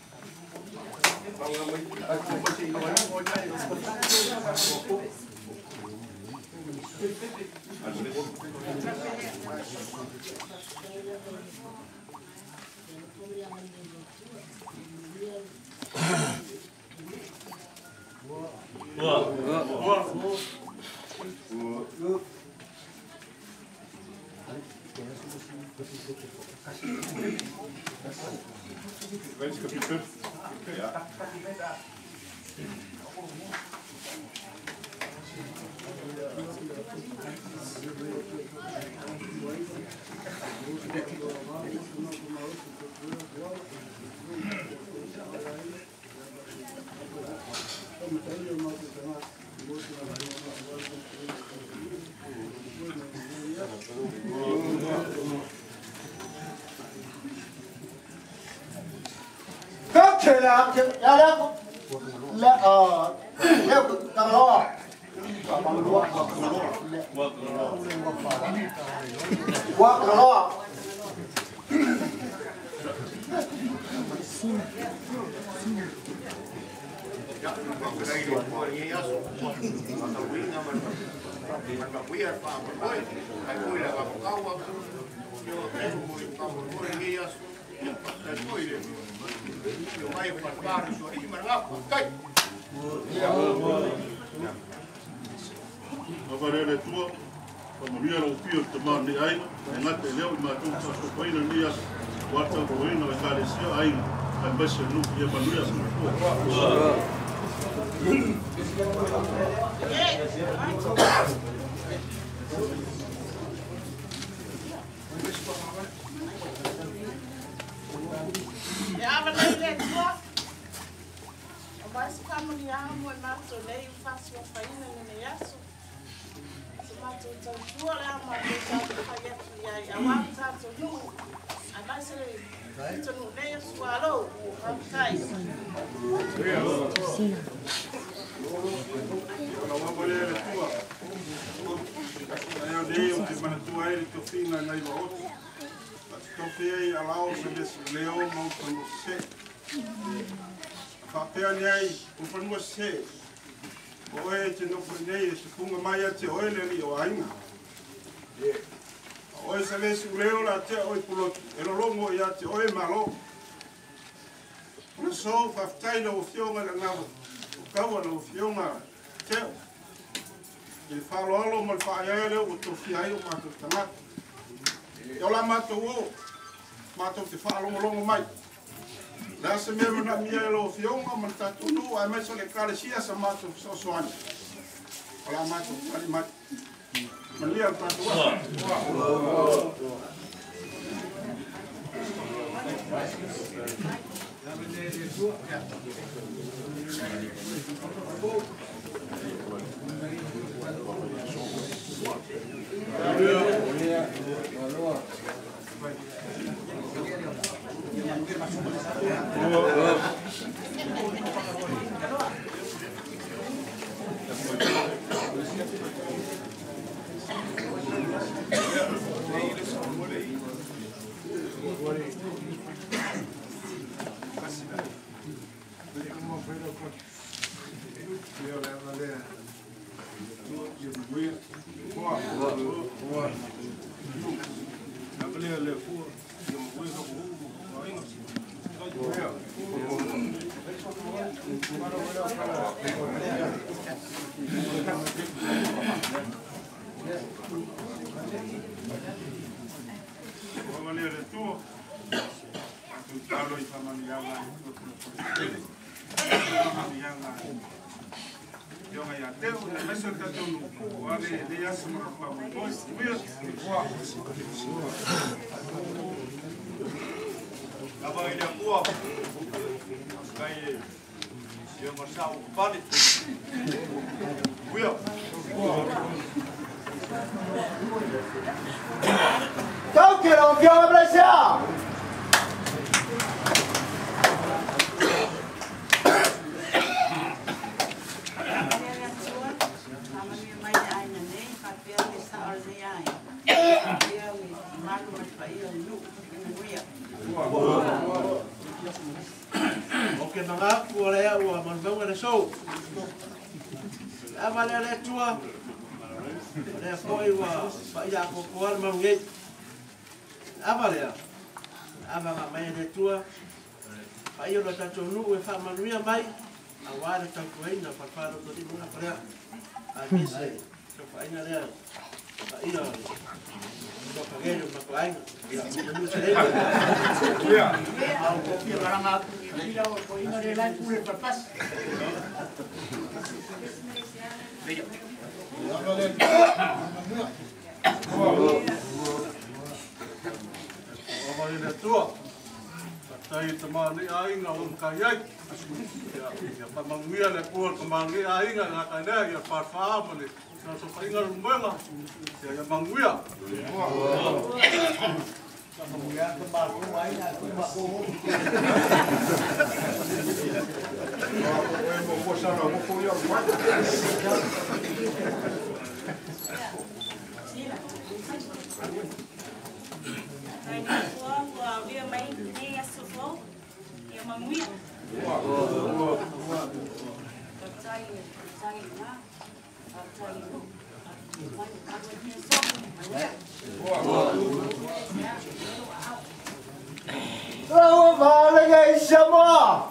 Welches Kapitel? Ja. Các thể là ya đã là ờ leo tầng lo qua tầng lo Io mai per fare su rima l'acqua, dai! Mavarere tua, pamaria lo pio te mani ai, e ngate leo i mātou sa so paina nia, wata roina e kare sia ai, ai bese nu ia manuia sa tua. Ja, maar dat is net zo. Maar ze kwamen niet aan met maatje, nee, vast wat fijn in de jas. Ze maakten het zo voor, maar ze zaten van je, jij, jij wou het aan zo doen. En wij zeiden, ze doen nee, zo hallo, wat kijk. Ai o leo te mana tua ele to fina nai lo ot. To fei alao se des leo mo to se. Fa pe ai o fa no se. O e te no fa nei se funga mai te o ele li o ainga. O e se les leo la te o pulo e lo longo ia te o e malo. O so fa tai no fionga na ngavo. O kawa no fionga te e whalolo mal whaeare o to whiai o mātou tangata. E o la mātou o, mātou te whaalongolongo mai. Nā se mea mana mia e lo whionga, man tātou nu, ai mai sa le kare sia sa mātou sosoani. O la mātou whali mai. Man lia tātou a. Kau kira orang Malaysia. Oke, mengaku oleh Allah, menbang ada show. Amal ada tua. Ada koi wa, pak ya aku kuat mengit. Amal ya. Amal nggak main ada tua. Pak ya udah cacung lu, we fak manusia baik. Awal ada cacung na pak faru tadi mana pada. Habis, pak ini ada. Pak iya. Bapak gaya bapak lain. Ya, ya. Mau kopi barang aku. Bila ko ingat dia lain kulit berpas. Orang ini tua, saya teman ni aing awam kaya. Ya, ya pemanggian le pun kemangi aing nak ada ya parfum ni. Saya suka ingat rumah. Ya yang manggia. Kemudian kembali rumah ini aku buat bohong. Mau bosan, mau koyor. Dia main dia susu, dia menguat. Percaya, percaya, percaya. Kau balik ke semua.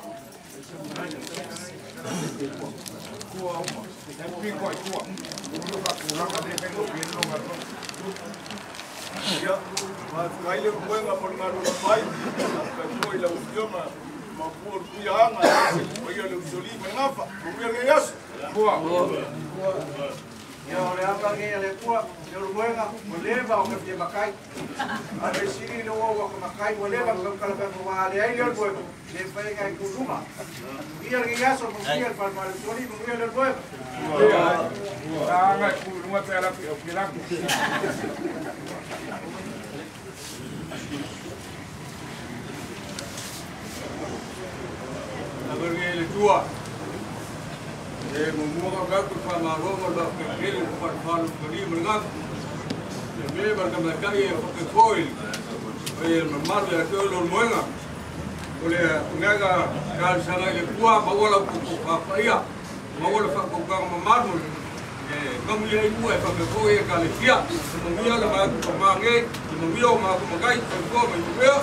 Tapi kau itu, dulu tak pulang ada yang lebih long atau ya, kaya kau nggak pernah lupa baik. Kau itu lau mah mapur kuyang, kau yang lebih joli mengapa? Kau yang ngas, buah. Ya, oleh apa que ele pua, eu luenga, moleva o que makai. A sini no o que makai moleva com kala ka wa ale ai eu luenga. Le fai ka kuluma. Ia que ya so ia para mal soli, mo ia le luenga. Sangat kuluma pela pela. Agora ele tua. Eh, membuat agak bersama orang orang kecil berfaham beri menengah. Jadi mereka mereka yang pakai foil, eh, memadu ya tu lor moenga. Oleh pengaga kalau sana yang kuah bawa lalu apa iya, bawa lalu pakai kau memadu. Eh, kamu lihat ibu eh pakai foil kali dia, membiar lama aku kemangai, membiar lama aku mengai, kau membiar.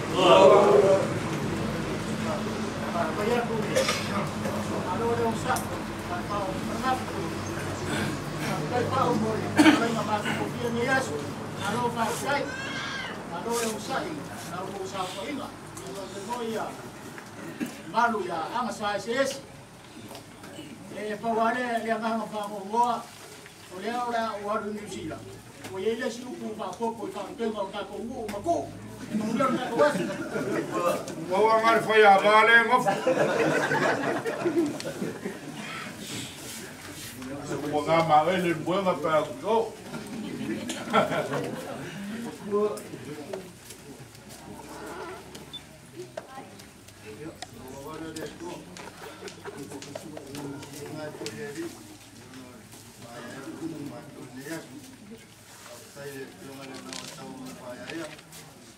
Bayar tu. Kalau ada usaha. Kalau pernah sampai Pak umur kalau nggak kopi ni ya su kalau pakai kalau yang usai kalau usaha apa ini kalau semua ya malu ya ang saya ses eh pawale yang ang pangowa oleh orang waru New Zealand oleh dia siu pun pak pokok pak tengok tak kau maku kemudian tak kuas bawa ngarfa ya bale ngof. Mga mailin buwan nga pa ako.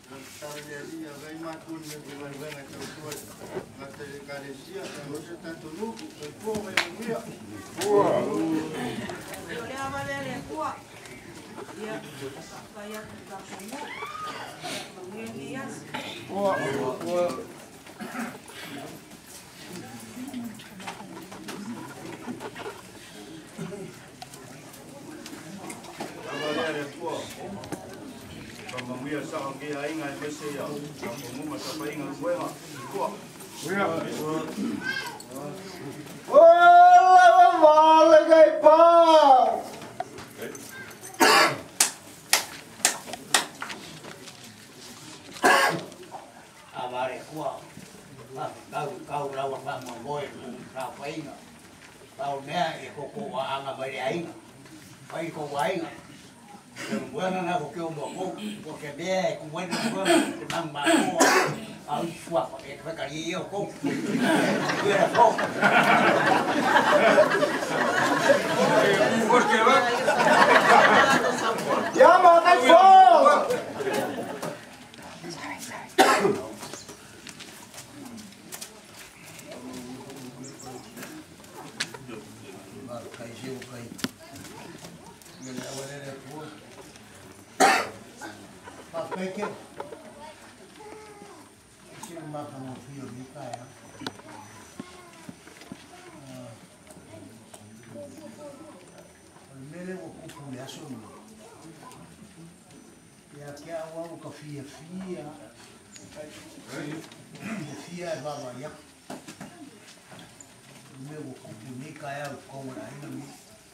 Mamuia sa ke ai ngai mese ya. Mamu masa pai ngai buenga. Tua. Uia. Wala wala gai pa. Avare kuah. Kau kau rawat pak mongoi. Kau pai ngai. Kau mea e koko wa anga mai ai. Pai ko wai. Yang buana na ko kyo mo ko ko ke be ko bueno ko te mang ma ko au swa ko e ka ri yo ko era ko Por que va? Ya ma kai fo. kai siu kai Gila wala na po. Pakai ke. Siya makan mo fiyo di kaya. Almele wo kupuli aso mo. Ya kia wa wo ka fia fia. Fia baba ya. Almele wo kupuli kaya ko na ina mi.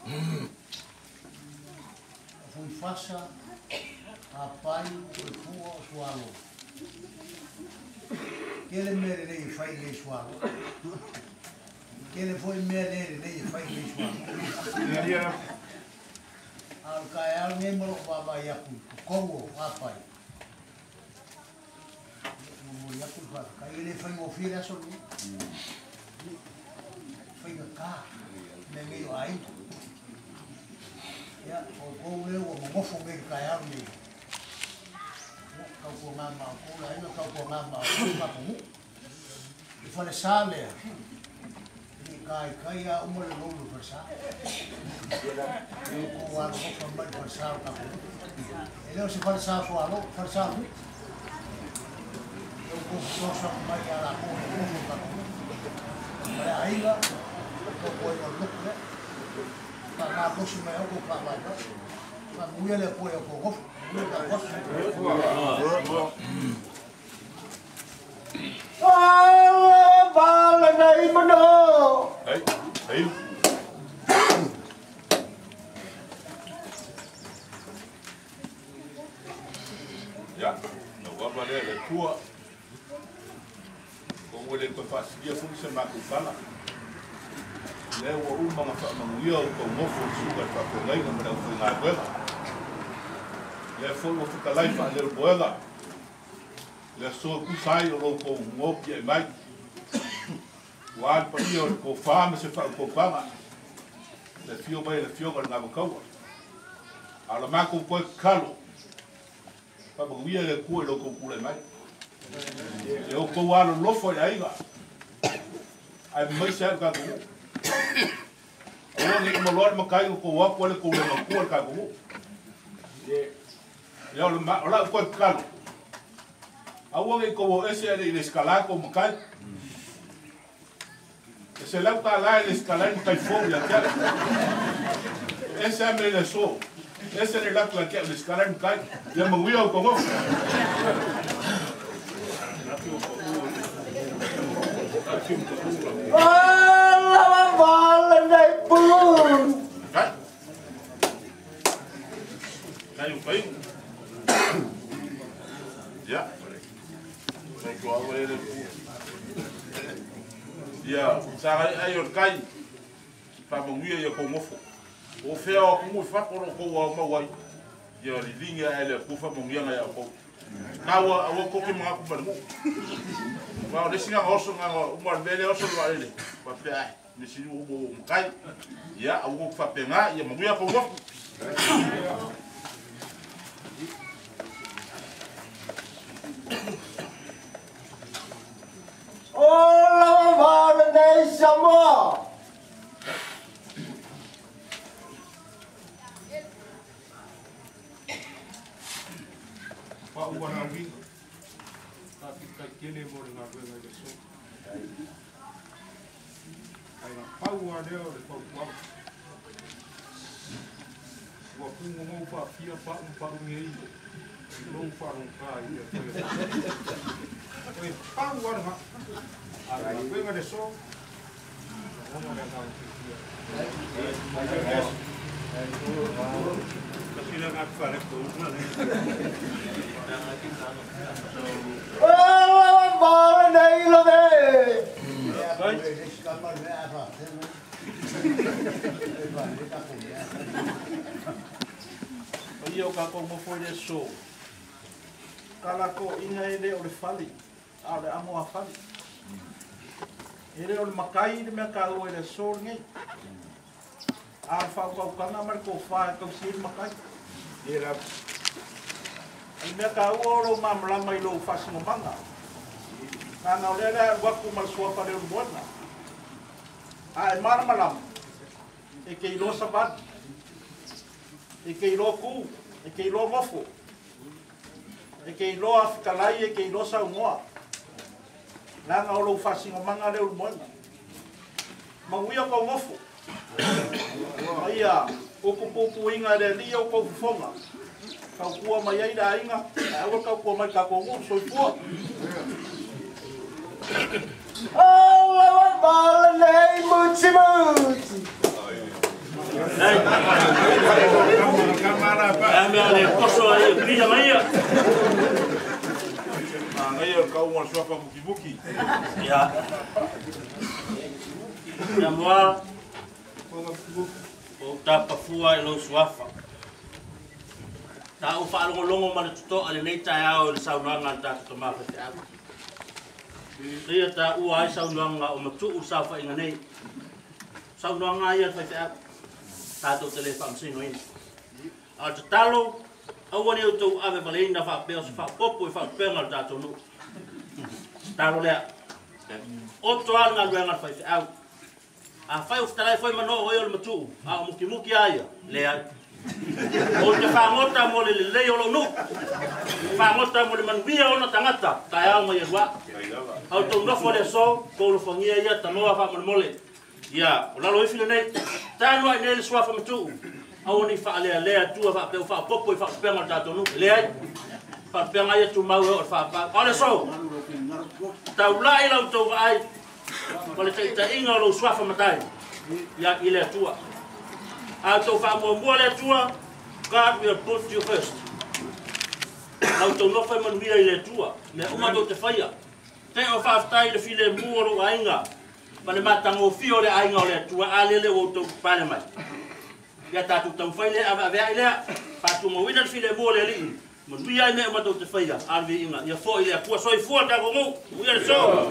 Fui fasa a pai o fuo sualo. Kele mere nei fai le sualo. Kele foi mere nei fai le sualo. Al kai al nei mo baba ya ku kowo a pai. Mo ya ku fa kai le fai mo fira so ni. Fai ka me me ai. Ya, o ko le o mo fo me ka ya ni. Ka ko mama ko la ino ka ko mama ko ka ko. E fa le sale. Ni kai kai ya o mo le no lo sa. Yo ko wa no ko ma ko sa ka ko. E le o se fa sa fo alo, fa sa. Yo ko so sa ma ya la ko ko ka ko. Para aí lá, ko ko no lo Para a próxima eu vou para lá. Para mulher le põe o coco. Ah, vale nei mano. Ei, ei. Ya, no va a valer el tua. Como le papasia funciona con sala. Le wa uma nga whamamuia o ko mofo suga whapengai nga mera uwhi ngā buega. Le wholo whikalai wha lero buega. Le soa kusai o loko ngopi e mai. Wād pa ia o ko whāma se wha ko panga. Le fio mai le fio ngā ngā wakaua. Ala mako koe kalo. Whamamuia le kua loko kule mai. Le o ko wālo lofo e aiga. Ai mai se au kako. Orang ni malor makai ko wa ko le ko le ko ka ko. Ya le ma ola ko ka. Awang ko ese le escala ko makai. Ese la ta la le escala ko kai fo ya ta. Ese me le so. Ese le la la ke le escala ko kai. Ya mo wi ko ngo. Wala wala nei pun. Kayu kayu. Ya. Saya jual boleh. Ya, saya ayo kai. Pabang dia ya ko ngofo. O fea ko mo fa ko ko wa ma wai. Ya li linga ele ku fa mo ngia ya ko. Kawa awo ko ke mga ko ba mo. Wa le singa oso nga mo bele oso wa ele. Pa pe ai, ni si u bo kai. Ya awo ko fa pe nga ya mo ya ko ngofo. Samoa. Pak uwana winga. Tapi kai kene mo na wenga de so. Ai na pau wa leo de pau wa. Wa kungo mo pa fia pa un pa un ei. Long fa long kai. Oi pau wa ha. Ai wenga de so. Vamos a dar um pouquinho. Oh, bola nei lo de. Ia o ka ko mo foi de so. Kala ko inga ele o le fali. A le amo a fali. Ele o le makai de me ka o ele so ngai. A fa ko kana mar ko fa ko si makai. Era ai me ka o lo mamla mai lo fa sino manga. Kana o le wa ku mal so pa le bona. A mar malam. E ke lo sabat. E ke lo ku, e ke lo mofo. E ke lo afkalai, e ke lo sa moa. Langa o lo fasingo manga le ulmona. Mawia ko mofo. Ia, o ko popu inga le lia o ko fonga. Ka kua mai ai da inga, a o ka kua mai ka ko ngu so fua. Oh, la bola nei muchi muchi. Kami ale koso ai pija mai. Ah, ngai ka uma sopa buki buki. Ya. Ya moa. O tapa fua i lo suafa. Ta o fa longo longo ma tuto ale nei tai ao le saunanga ta to ma fa ta. Ia ta u ai saunanga o matu u safa inga nei. Saunanga ia fa ta. Tato telefon sino ini. Al talo, awani uto ave valenda fa peos fa popo fa pengal tato no. Talo le. Otto anga luenga fa au. A fa o tala foi mano o yo matu. A muki muki aya. Le ai. O te fa ngota mo le le yo no. Fa ngota mo le man via ona tangata. Ta ya mo ywa. Auto no fo le so, ko lo fongia ya tanoa fa mo le. Ya, la lo ifile nei. Tano ai nei swafa matu. Awani fa le le tu fa pe fa popo fa pe ma tato no. Le ai. Fa pe ma ya tu mau o fa fa. Ole so. Ta ula ila to ai. Ole te ta inga lo swafa matai. Ya ile tua. A to fa mo mo le tua. God will put you first. Auto no fa man via ile tua. Me uma do te faia. Te o fa stai le file muoro ainga. Pale matango fio le ainga o le tua alele o to pale mai. Ya tatu tau faile ava ava ile pa tu mo wina file mo le li. Mo via me ma to te faia alvi inga. Ya fo ile ku so i fo ta go mo. Wi so.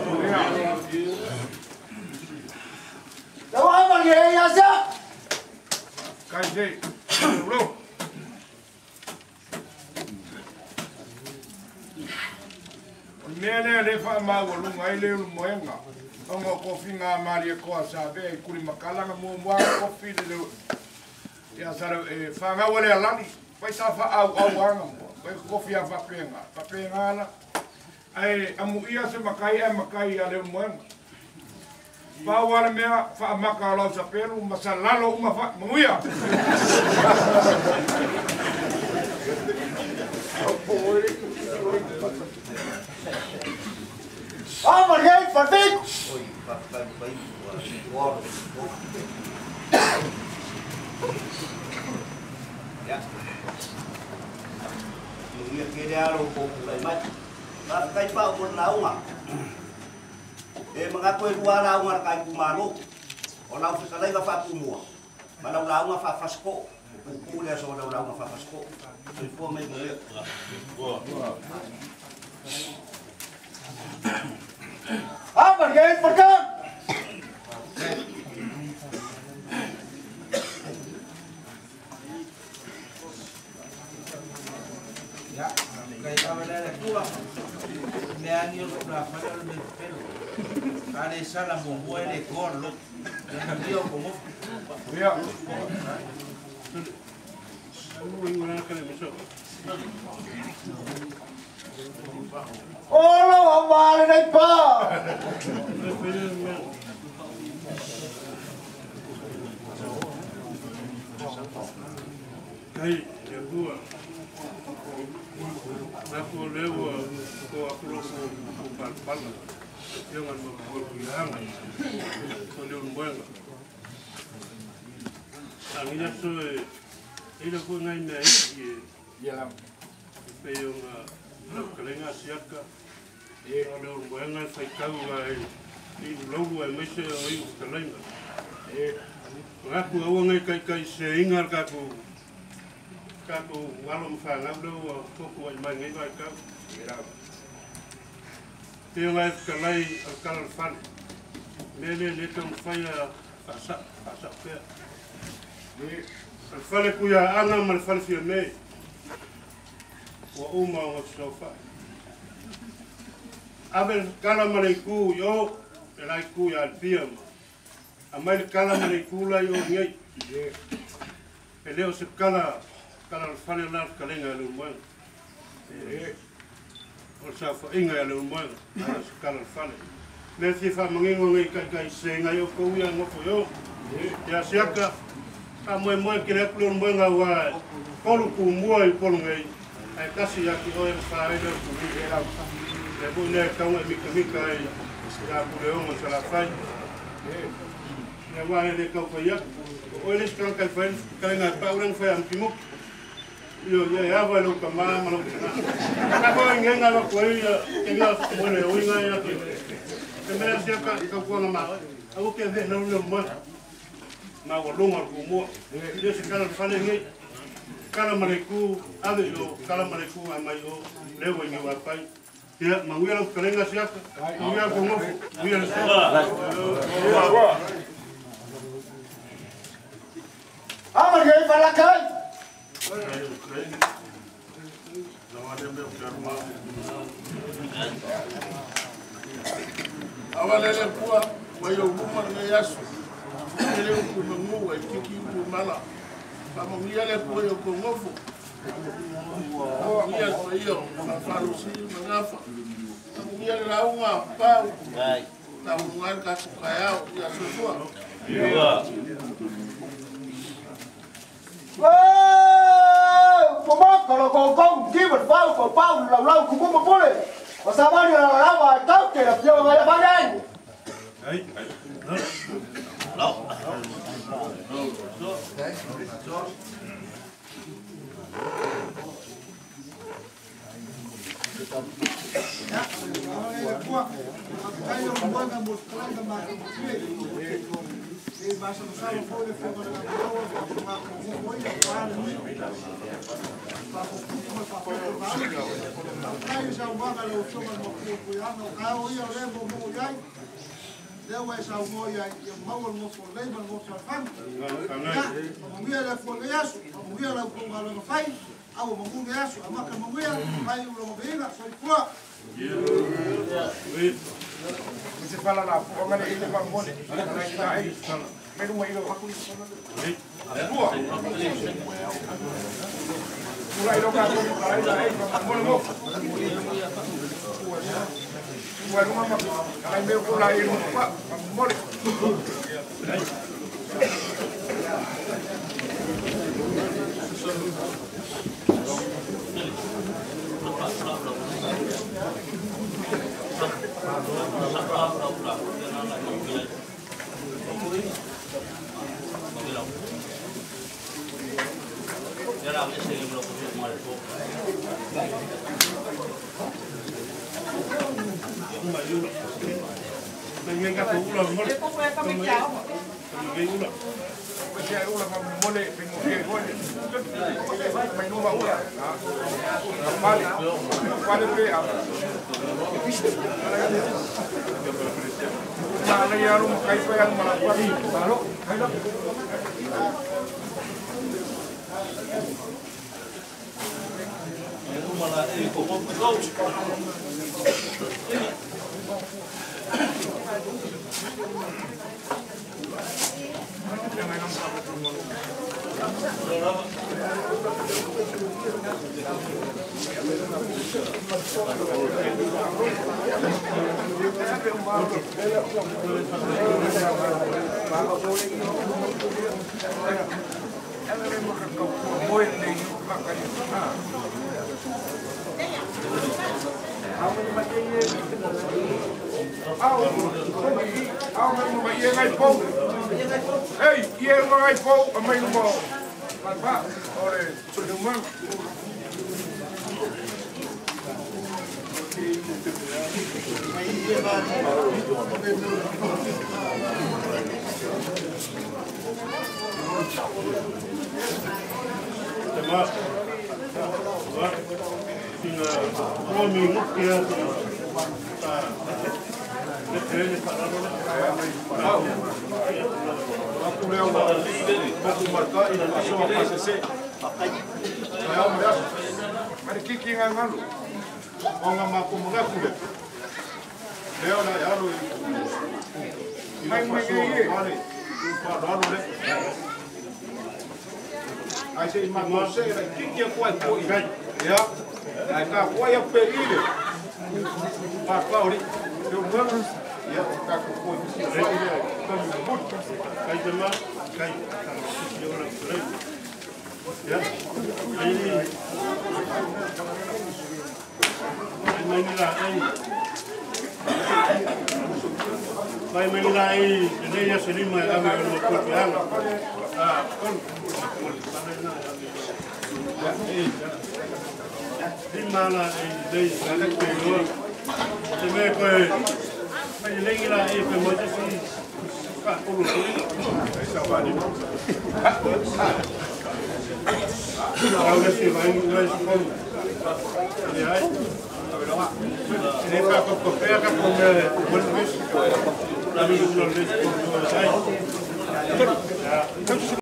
La wa ma ye ya sa. Kai je. Lo. Nene le fa ma go lu ngai le moenga. Ongo kofi nga mari ko sabe kuri makala nga mo mo kofi le ya sara e fa nga wale alani vai sa fa au au anga mo vai kofi a fa penga fa penga la ai amu ia se makai e makai ale mo fa wala me fa makala sa pelu masalalo uma fa muia Ah, maar jij verdikt! Oei, wat ben ik voor ja. Hier kiri alo ko mat. Ba kai pa ko launga. E mga ko ruwa launga kai kumalo. O lau fi kalai ga fa kumua. Ba lau launga fa fasko. Ku le so lau launga fa fasko. So fo mai mo le. Ah, maar jij verdikt! Ya, kaya kami na nagkuha. Meyan yung berapa na may pelo. Ale sala mo buene con lo. Dio como. Ya. Olo amale nei pa. Kai, ya gua. Aku lewa ko aku ko pal-pal. Yang an mo ko bilang. Ko le un buen. Ang ina so ila ko ngai nei ya la. Pero na kalenga siaka. E le un buen ngai sai kau ngai. Ni logo e mese oi kalenga. E aku awang kai kai se ingar ka ko kako ngalom fa ngablo ko ai mai ngai ka era teo ngai kalai kal fan mele le tom faya asa asa pe ni al fale ku ya ana mal fal fi me wa uma wa sofa abel kala malaiku yo elai ku ya piam amal kala malaiku la yo ngai eleo se kala kala fale la kalenga le mwen e o sa fa inga le mwen kala fale le si fa mangingo ngai kai kai senga yo ko ya ngo yo ya siaka a mwe mwe ke le plon mwen ga wa kolu ku mwe i polu ngai ai kasi ya ki o fa ai le ku ni era le bu ne ka ngai mi mi kai ya ku le o sa la fai e wa le ka ko ya o le ska ka fa ka ngai pa ulang fa am kimuk yo ya ya va lo kama malo na ko ngenga lo ko ya ke ya mo le o nga ya ke ke me sia ka ka ko na ma a ke ve no lo mo na wo lo ngar ko mo de se kala fale ngi kala mare ku ave yo kala mare ku ama yo le wo ngi wa pai ya ma wi lo krenga sia ka ko ya ko mo wi ya so ama ge fala kai awalele kuwa wayo guma na yasu ele ku mungu wa kiki ku mala kama miyale kuwa yo ko ngofu ya so yo na farusi mangafa miyale la unga pa na unga ka kaya ya sosua Pomok kalau kau kau di berpau kau pau lau lau kuku boleh. Pasal ni lau lau kau kena pion ada badan. Hey, no. E basta no salão foi de fogo na rua, uma foi a para Aí já o baga lo chama no cuidado, carro ia levo mo yai. Deu essa moia e mau no for leva no for fan. Mo ia le for leaso, mo ia le com galo no fai. Au mo mo leaso, ama que mo ia, vai o mo vega, foi fua. Você fala lá, o homem ele vai morrer. Aí, mas não é ele vai com isso. É boa. Por aí não vai por aí, aí vai morrer. Ué, não vai. Aí meu por aí não vai morrer. Era ese que me lo pusieron mal el foco. Dengan kata ulang mole. Dengan ulang. Kasi ay ulang ang mole, pinugay ko. May numa ulang. Pali. Pali ko yan. Sana yaro mo kayo pa yan malapad. Malo? Kaya Itu malah eh kok mau kau. Hey, hier waar hij vol, een mijn bal. Wat wat? Oh, zo de man. Mas, agora, um homem não quer. Aku leo na batu marka ina aso apa sese. Saya melihat mari kiki ngangalu. Onga maku mengaku le. Leo na yalo. Mai mai ye. Mari. Pa dalo le. Ai se ima ko se na kiki ko ai ko i. Ya. Ai ka ko ai pe ile. Pa pa ori. Eu vamos ya ka ko ko i. Kai tema, kai. Ya. Ini. Ini lah ini. Kai menilai ini ya sini mai kami untuk yang ah kon di mana ini ada kau Teme koe, mai lengi la e pe mo te si ka pulu suri. Ai sa va ni. Au le si vai vai si pulu. Ni ai. Ni pa ko ko pe ka ko me pulu vis. La mi lo le ko ai.